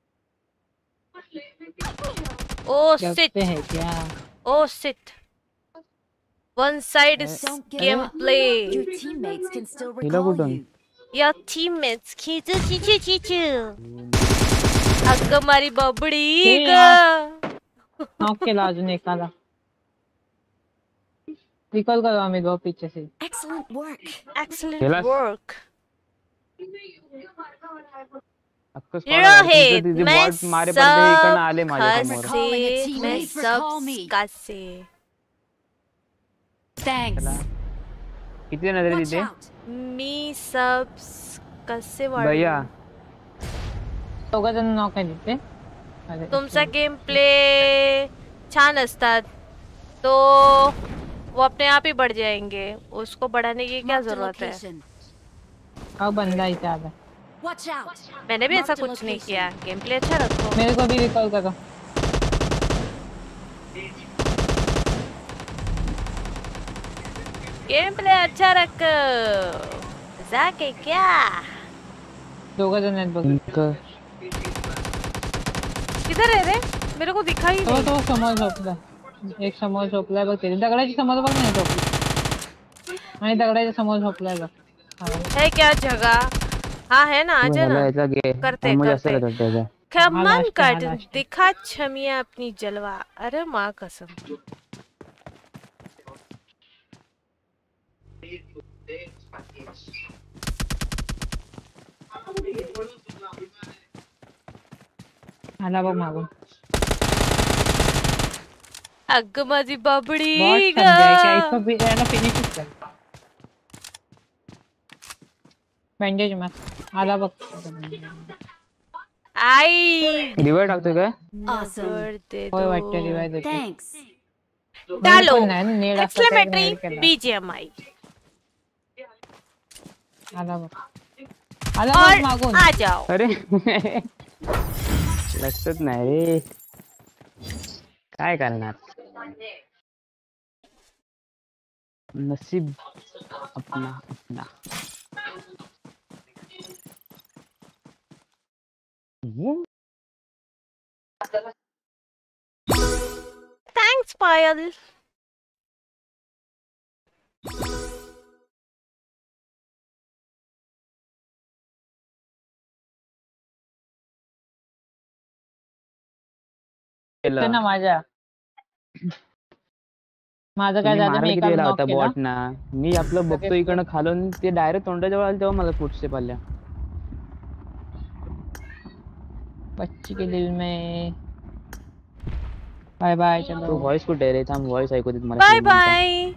Speaker 4: ओ
Speaker 5: लगते
Speaker 4: सिट
Speaker 5: हैं क्या?
Speaker 4: Oh sit one side
Speaker 2: Don't give
Speaker 4: game
Speaker 2: up.
Speaker 4: Play.
Speaker 2: Your teammates can still
Speaker 6: हिला
Speaker 2: recall
Speaker 6: कुठून?
Speaker 2: you.
Speaker 4: Your teammates खींचू अकबरी बबड़ी
Speaker 5: हे
Speaker 4: ग
Speaker 5: नॉक केला अजून एकाला. रिकॉल करो आम्ही दो पीछे से.
Speaker 2: Excellent work.
Speaker 4: excellent
Speaker 6: Yes.
Speaker 4: work
Speaker 6: अख्खं स्क्वॉड आहे.
Speaker 4: रोहित
Speaker 6: तिथे
Speaker 4: मैं
Speaker 6: बॉट मारे पडते इकडनं आले माझ्या
Speaker 4: सब
Speaker 6: समोर.
Speaker 2: Calling a
Speaker 4: खसे मैं
Speaker 2: teammate, recall me.
Speaker 4: सब कसे
Speaker 2: Thanks.
Speaker 6: किती जण आहेत रे
Speaker 2: Watch
Speaker 6: तिथे?
Speaker 2: out.
Speaker 4: मी सब कसे
Speaker 6: भैया
Speaker 4: वाढू.
Speaker 5: दोघं जण नॉक आहे तिथे. अरे,
Speaker 4: तुमचा गेम प्ले छान असतात तो वो अपने आप ही बढ़ जाएंगे. उसको बढ़ाने की क्या
Speaker 2: Marked a
Speaker 4: जरूरत है.
Speaker 2: location.
Speaker 5: अब बंदा इधर आ रहा.
Speaker 2: Watch out.
Speaker 4: मैंने भी ऐसा
Speaker 2: Marked a
Speaker 4: कुछ नहीं
Speaker 2: location.
Speaker 4: किया. गेम प्ले अच्छा रखो.
Speaker 5: मेरे को भी रिकॉल करो.
Speaker 4: गेम प्ले अच्छा रखो. जाके क्या
Speaker 5: दोघं जण आहेत बघ.
Speaker 6: इनका
Speaker 4: किधर है रे. मेरे को दिखा ही
Speaker 5: तो
Speaker 4: नहीं।
Speaker 5: समोर झोपला, एक समोर झोपलाय बघ, ते दगडाच्या समोर बघ नाही झोपला, आणि दगडाच्या समोर झोपलाय बघ.
Speaker 4: है क्या जगह? हाँ है ना, आजा ना, करते करते। खमन कट दिखा छमिया अपनी जलवा। अरे माँ कसम।
Speaker 5: आला बघ मागून।
Speaker 4: अग माझी बबडी
Speaker 5: बहुत समझाय क्या इसको भी ना फिनिश कर। बैंडेज मत आला बघ।
Speaker 4: आई
Speaker 6: रिवाइव टाकतो काय?
Speaker 4: दे
Speaker 5: होय
Speaker 4: दो।
Speaker 5: वाटतं रिवाइव देते।
Speaker 2: Thanks.
Speaker 4: डालो
Speaker 5: नेड
Speaker 4: एक्सक्लेमेटरी बीजीएमआई।
Speaker 5: आला बघ, आला
Speaker 4: और
Speaker 5: बघ मागून।
Speaker 4: आ जाओ।
Speaker 6: अरे लक्षात नाही रे, काय करणार, नसीब अपना अपना।
Speaker 4: थैंक्स पायल।
Speaker 5: ना माझ्या माझं काय झालं, मी एकाला नॉक केला
Speaker 6: बॉट ना, मी आपलं बघतो इकडनं खालून, ते डायरेक्ट तोंडाजवळ आलं तेव्हा मला फुटस्टेप आल्या। बच्ची के दिल में बाय बाय। चलो तो व्हॉइस कुठे आहे रे, थांब व्हॉइस ऐकू देत मला।
Speaker 4: Bye bye.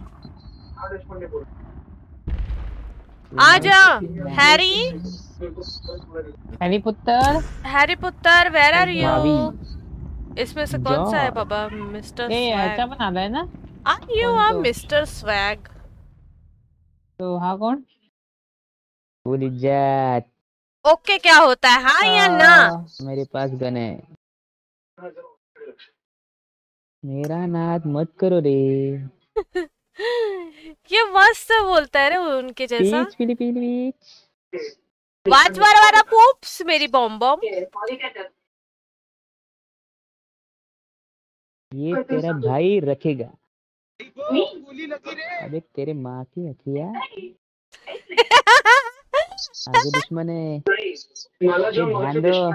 Speaker 4: आजा हैरी।
Speaker 5: हैरी पुत्र,
Speaker 4: हैरी पुत्र वेयर आर यू?
Speaker 6: भाभी।
Speaker 4: इसमें से कौन सा है बाबा? Mister swag.
Speaker 5: ह्याचा पण आलाय ना।
Speaker 4: You are mister swag.
Speaker 5: तो हा कोण?
Speaker 6: फुल इज्जत।
Speaker 4: ओके क्या होता है, हाँ या ना?
Speaker 6: मेरे पास गन है, मेरा नाद मत करो रे।
Speaker 4: ये मस्त बोलता है रे उनके जैसा।
Speaker 6: पीच पीली पीच
Speaker 4: वाच वारा पूप्स मेरी बॉम बॉम।
Speaker 6: ये तेरा भाई रखेगा। अबे तेरे माँ की अखिया आगे दुश्मन है, ध्यान दो।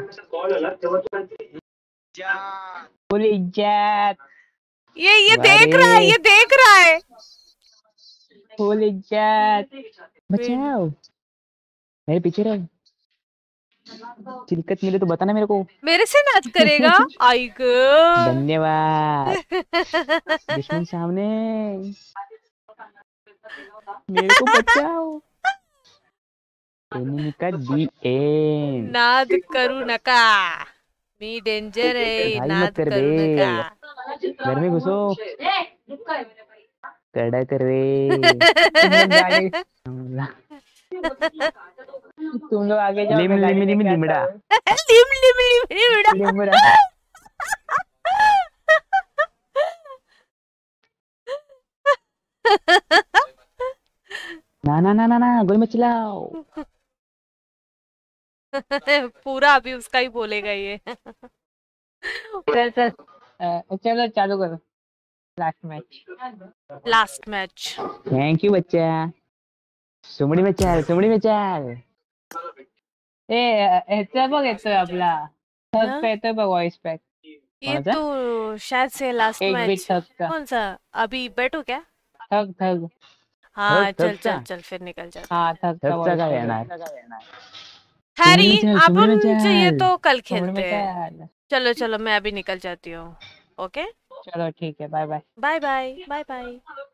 Speaker 6: फुल इज्जत।
Speaker 4: ये देख रहा है, ये देख रहा है।
Speaker 6: फुल इज्जत। बचाओ, मेरे पीछे रहो। चिलकत मिले तो बताना मेरे को।
Speaker 4: मेरे से नाच करेगा? आई गो
Speaker 6: धन्यवाद। दुश्मन सामने, मेरे को बचाओ। एनिमी का दी एंड।
Speaker 4: नाद करू नका, मी डेंजर है, नाद करू नका।
Speaker 6: घर में घुसो, कड़क रे।
Speaker 5: तुम लोग आगे जाओ।
Speaker 6: लिम लिम लिम लिमड़ा।
Speaker 4: लिम लिम लिम लिमड़ा।
Speaker 6: लिमड़ा। ना ना ना ना ना, गोली मत चलाओ।
Speaker 4: पूरा अभी उसका ही बोलेगा ये।
Speaker 5: चल चल चलो चालू करो last match.
Speaker 4: Last match.
Speaker 6: Thank you बच्चा। सुमड़ी में चल, सुमड़ी में चल।
Speaker 5: ए ह्याचा बघ येतोय आपला थग पे येतोय बघ वॉइस पॅक।
Speaker 4: ये तो शायद से लास्ट मैच। कौन सा? अभी बैठो क्या?
Speaker 5: थग थग।
Speaker 4: हाँ चल चल चल फिर निकल जा।
Speaker 5: हाँ थग
Speaker 6: का येणार।
Speaker 4: हैरी अपन चाहिए तो कल खेलते हैं। चलो चलो मैं अभी निकल जाती हूँ। ओके
Speaker 5: चलो ठीक है, bye bye.
Speaker 4: Bye bye bye bye.